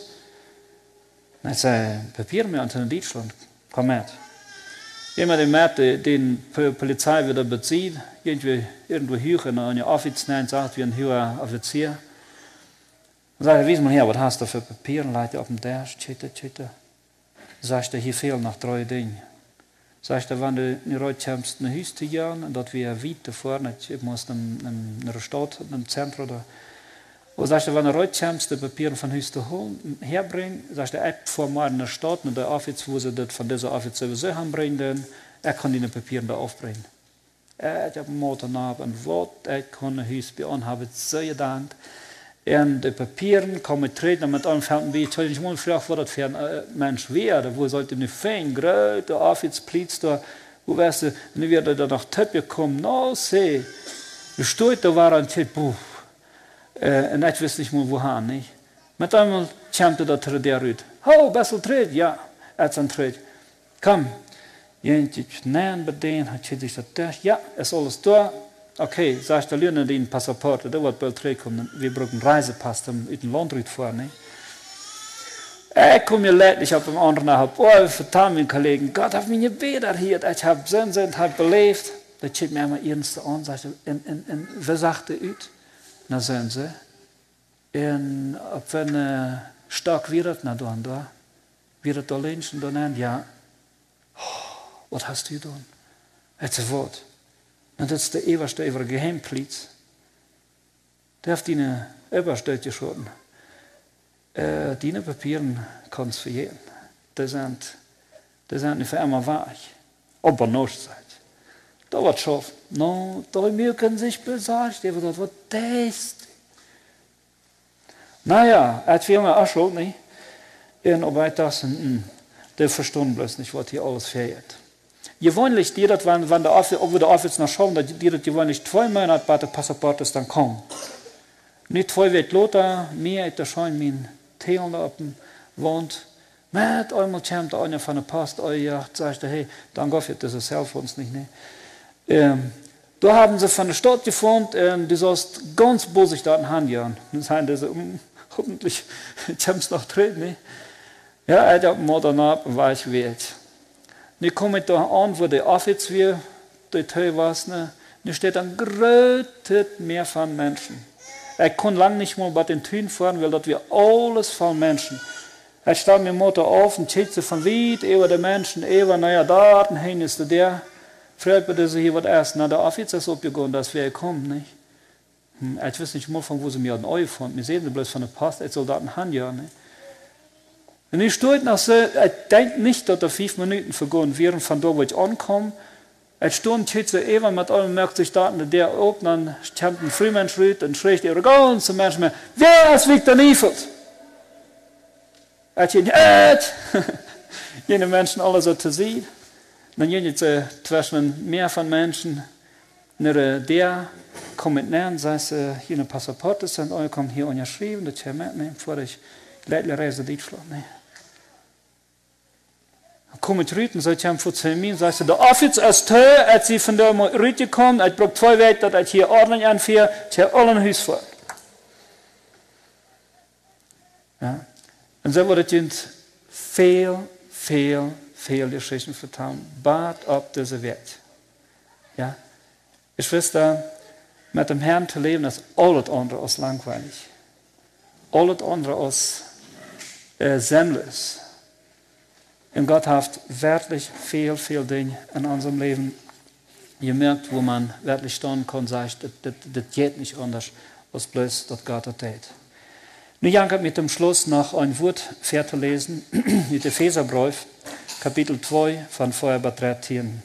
Und ich sage, Papier mir an in Deutschland, komm mit. Jemand, der mit den Polizei wieder bezieht, irgendwie irgendwo hier in einer Office nennt, sagt, wie ein höherer Offizier. Dann sage ich, wie ist man hier, was hast du für Papier? Und leite auf dem Tisch, tschütte, tschütte. Sagst du, hier fehlen noch drei Dinge. Sagst du, wenn du nicht heute kommst, ein Haus zu jagen, und dort wir weit davor, ich muss in einer Stadt, in einem Zentrum, oder, und sagst du, wenn du heute kommst, die Papiere von Haus zu holen, herbringen, sagst du, ich vor mal in der Stadt, in der Office, wo sie das von dieser Office sowieso haben bringen, er kann die Papiere da aufbringen. Ich habe einen Motor nach, und was, ich kann ein Haus bei uns, habe ich so gedankt. Und die Papiere kommen treten mit einem Felden wie, ich habe mich gefragt, was das für ein Mensch wäre, wo sollte eine fein, große Office-Plitz da, wo weißt du, und dann wird er da nach Töpfe kommen, no, seh, du steht da war ein Tipp, buh, und ich wusste nicht mehr, wohin, nicht? Mit einmal kommt er da zu der Rüd, ho, Bessel tritt, ja, er hat einen Tritt, komm, jentlich nähen bei denen, hat sich das durch, ja, ist alles da. Okay, sagst du, lernen den Passaport, da wird bald zurückkommen. Wir brauchen Reisepass, um in den Land fahren. Ich komme mir leid, ich habe am anderen nach, oh, vertan meinen Kollegen, Gott hat mich gebeten hier, ich habe Sinn, Sinn, habe belebt. Da steht mir einmal ernst an, sagt er, und, und, und wer sagt er ut? Na, sagen sie, und ob wenn äh, stark wird, na dann da, wird da links und dann, ja, oh, was hast du getan? Jetzt ein Wort. Und das ist der oberste über Geheimplitz. Der hat die oberste geschoten. Äh, die Papieren kannst du verjähren. Die sind, die sind nicht für immer weich. Aber noch Zeit. Da wird scharf. No, da mögen sich besagt, aber das wird das. Naja, er hat mir auch schon nicht. Und aber das, der verstehen bloß nicht, was hier alles fehlt. Gewöhnlich, die das, wenn, wenn der Office, ob wir der Office nach schauen, die das gewöhnlich zwei Monate bei der Passaport ist dann kommen. Nicht zwei wird Lothar, mir ist der Schein mein Teil da auf dem Wand. Mit einmal kommt einer von der Post, euch sagt, sagt er, hey, dann geht das ist selbst für uns nicht, ne? Ähm, da haben sie von der Stadt gefunden, und die sollst ganz bosig da in Hand jagen. Dann sagen sie, um, hoffentlich kommt es noch drin, ne? Ja, er hat auf dem Motor nach, war ich wert. Nu kom ik daar aan voor de Office weer, die Tür war. Nu steht ein großes Meer von Menschen. Ich kann lang nicht mal bei den Türen fahren, weil dort wir alles von Menschen. Ich stand mit dem Motor auf und schaute von weit über die Menschen, über, naja, da hin ist der. Früher bitte sie hier was erst, na, der Office ist abgegangen, dass wir kommen, nicht? Hm, ich weiß nicht mal, von wo sie mir an euch fand. Wir sehen sie bloß von der Post, ich soll da einen Hand jagen, nicht? Und ich stehe noch so, ich denke nicht, dass da fünf Minuten vergangen wären, von da, wo ich ankomme. Ich stehe und so eben mit allen merkt sich da, der oben, dann kommt ein Frühmensch rüt und schlägt ihre ganzen Menschen mehr, wer ist Viktor Niefeld? Ich stehe, nicht, jene Menschen alle so zu sehen. Dann gehen jetzt äh, zwischen mehr von Menschen, nur der kommt mit näher, sei es äh, hier eine Passaport, das sind alle kommen hier unterschrieben, das hier mitnehmen, bevor ich gleich reise Deutschland, ne? Dann komme ich rüten, so ich habe vor zehn Minuten, sagst du, der Office ist toll, als sie von da mal rüten kommen, ich brauche zwei Wege, dass ich hier ordentlich anfahre, ich habe alle ein Haus vor. Ja? Und so wurde es viel, viel, viel Geschichten vertrauen, bad auf diese Welt. Ja? Ich weiß da, mit dem Herrn zu leben, ist alles andere als langweilig. Alles andere als äh, sinnlos. Und Gott hat wirklich viel, viel Dinge in unserem Leben gemerkt, wo man wirklich stehen kann, sagt, das, das, das geht nicht anders, als bloß, dass Gott das tut. Nun janke mit dem Schluss noch ein Wort fertig lesen, mit Epheserbrief, Kapitel zwei, von vorher bei dreizehn.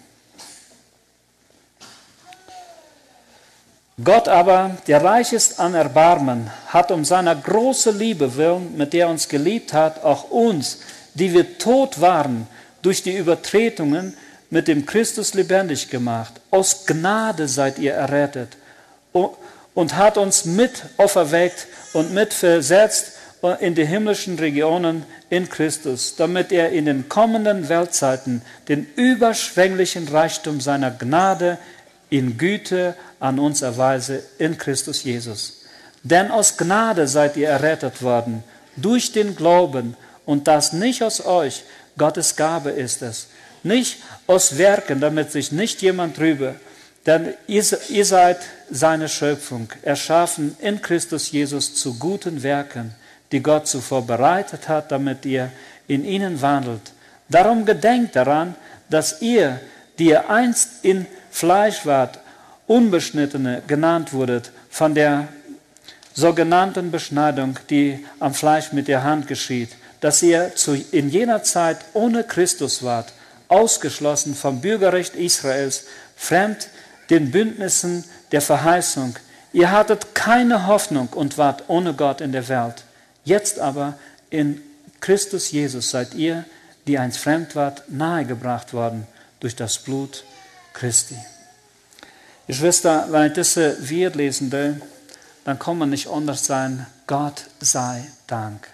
Gott aber, der reich ist an Erbarmen, hat um seiner großen Liebe willen, mit der er uns geliebt hat, auch uns, die wir tot waren, durch die Übertretungen, mit dem Christus lebendig gemacht. Aus Gnade seid ihr errettet und hat uns mit auferweckt und mit versetzt in die himmlischen Regionen in Christus, damit er in den kommenden Weltzeiten den überschwänglichen Reichtum seiner Gnade in Güte an uns erweise in Christus Jesus. Denn aus Gnade seid ihr errettet worden, durch den Glauben, und das nicht aus euch, Gottes Gabe ist es, nicht aus Werken, damit sich nicht jemand rühme, denn ihr, ihr seid seine Schöpfung, erschaffen in Christus Jesus zu guten Werken, die Gott zuvor bereitet hat, damit ihr in ihnen wandelt. Darum gedenkt daran, dass ihr, die ihr einst in Fleisch wart, Unbeschnittene genannt wurdet, von der sogenannten Beschneidung, die am Fleisch mit der Hand geschieht, dass ihr zu, in jener Zeit ohne Christus wart, ausgeschlossen vom Bürgerrecht Israels, fremd den Bündnissen der Verheißung. Ihr hattet keine Hoffnung und wart ohne Gott in der Welt. Jetzt aber in Christus Jesus seid ihr, die einst fremd wart, nahegebracht worden durch das Blut Christi. Geschwister, wenn ich diese Wort lesen will, dann kann man nicht anders sein, Gott sei Dank.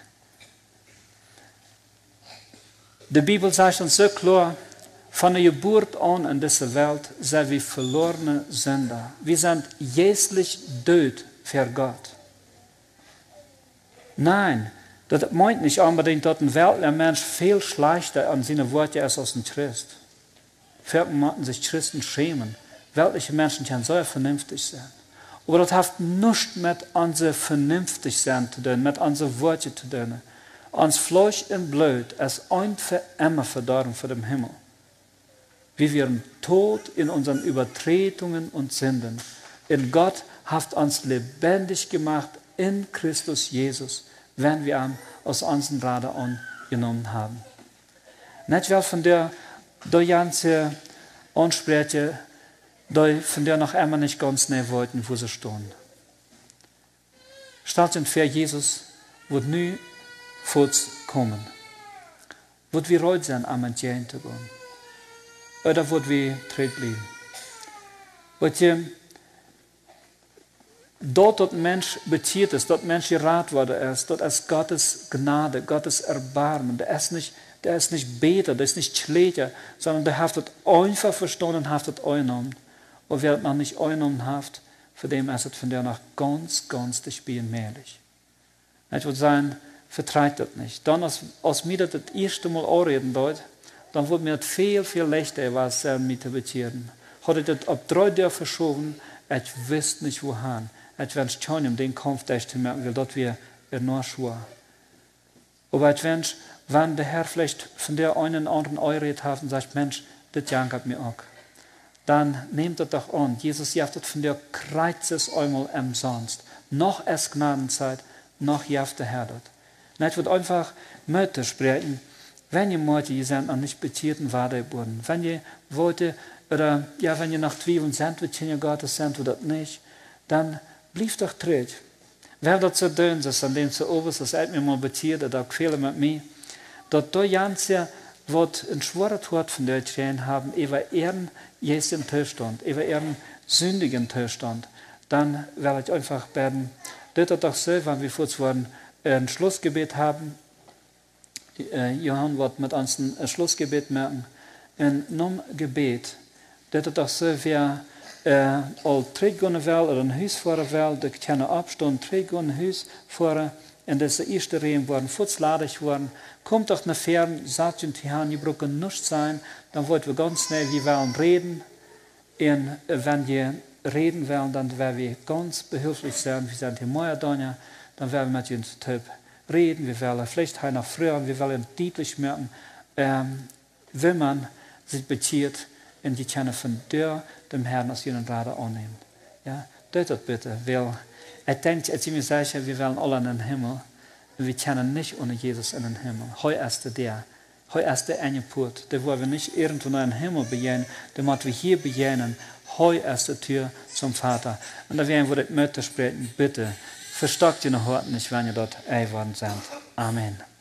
Die Bibel sagt uns so klar, von der Geburt an in dieser Welt sind wir verlorene Sünder. Wir sind jährlich tot für Gott. Nein, das meint nicht unbedingt, dass ein weltlicher Mensch viel schlechter an seine Worte ist als ein Christ. Viele möchten sich Christen schämen. Weltliche Menschen können so vernünftig sein. Aber das hat nichts mit unser vernünftig sein zu tun, mit unseren Worten zu tun. Uns Fleisch und Blut ist ein für immer verdorben vor dem Himmel. Wir werden tot in unseren Übertretungen und Sünden. Und Gott hat uns lebendig gemacht in Christus Jesus, wenn wir ihn aus unseren Rade angenommen haben. Nicht weil von der die ganze Ansprüche, die von der noch einmal nicht ganz näher wollten, wo sie stehen. Statt und für Jesus wird nu fortkommen. Wird wir reut sein, am Entgehen zu gehen. Oder wird wir treten bleiben. Weil ihr, dort, dort Mensch betiert ist, dort Mensch gerat worden ist, dort ist Gottes Gnade, Gottes Erbarmen. Der ist nicht, der ist nicht Beter, der ist nicht Schläger, sondern der hat das einfach verstanden und hat das eingenommen. Und wer es noch nicht eingenommen hat, für den ist es von der noch ganz, ganz das Spiel mählich. Ich würde sagen, vertreibt das nicht. Dann, als, als mir das das erste Mal anreden dort, dann wurde mir das viel, viel leichter, was er mit zu betieren. Hatte das auf drei Jahre verschoben, ich wusste nicht wohin. Ich wünschte schon, um den Kampf zu merken, weil dort wir enorm schwer. Aber ich wünschte, wenn der Herr vielleicht von der einen anderen Euret hat und sagt, Mensch, das jankert mir auch. Dann nehmt das doch an. Jesus jaft das von der Kreuzes einmal umsonst. Noch erst Gnadenzeit, noch jaft der Herr das. Und ich würde einfach Mütter sprechen, wenn ihr wollt, ihr seid noch nicht betierten Wahrheitboden. Wenn ihr wollt, oder ja, wenn ihr noch Zweifeln seid, wird ihr Gottes sind oder nicht, dann blieb doch drin. Wer das so dünn ist, an dem so oberst, das hat mir mal betiert, oder auch viele mit mir, dort der Ganze wird ein schwerer Tod von der Tränen haben, über ihren jetzigen Zustand, über ihren sündigen Zustand, dann werde ich einfach beten. Das ist doch so, wenn wir vorhin ein Schlussgebet haben, äh, Johann wird mit uns ein Schlussgebet merken, ein Nom-Gebet, das ist doch so, wer äh, all trägt will oder ein Haus fahren will, der kann abstehen, trägt ein Haus fahren, in dieser ersten Reihe worden, futzladig worden, kommt doch nach fern, sagt und die Hand, ihr braucht nichts sein, dann wollen wir ganz schnell, wir wollen reden, und wenn wir reden wollen, dann werden wir ganz behilflich sein, wir sind hier Meier dann, dann werden wir mit uns Typ reden, wir wollen vielleicht noch früher, wir wollen deutlich merken, ähm, wenn man sich betiert, und die können von dir, dem Herrn, aus ihren Rat annehmen. Ja, tut das bitte, weil ich denke, als ich mir sage, wir wollen alle in den Himmel, und wir können nicht ohne Jesus in den Himmel. Heu ist der, heu ist der eine Port, der wollen wir nicht irgendwo in den Himmel begehen, der müssen wir hier begehen, heu ist die Tür zum Vater. Und da werden wir das Mütter sprechen, bitte, verstockt ihr noch heute nicht, wenn ihr dort geworden seid. Amen.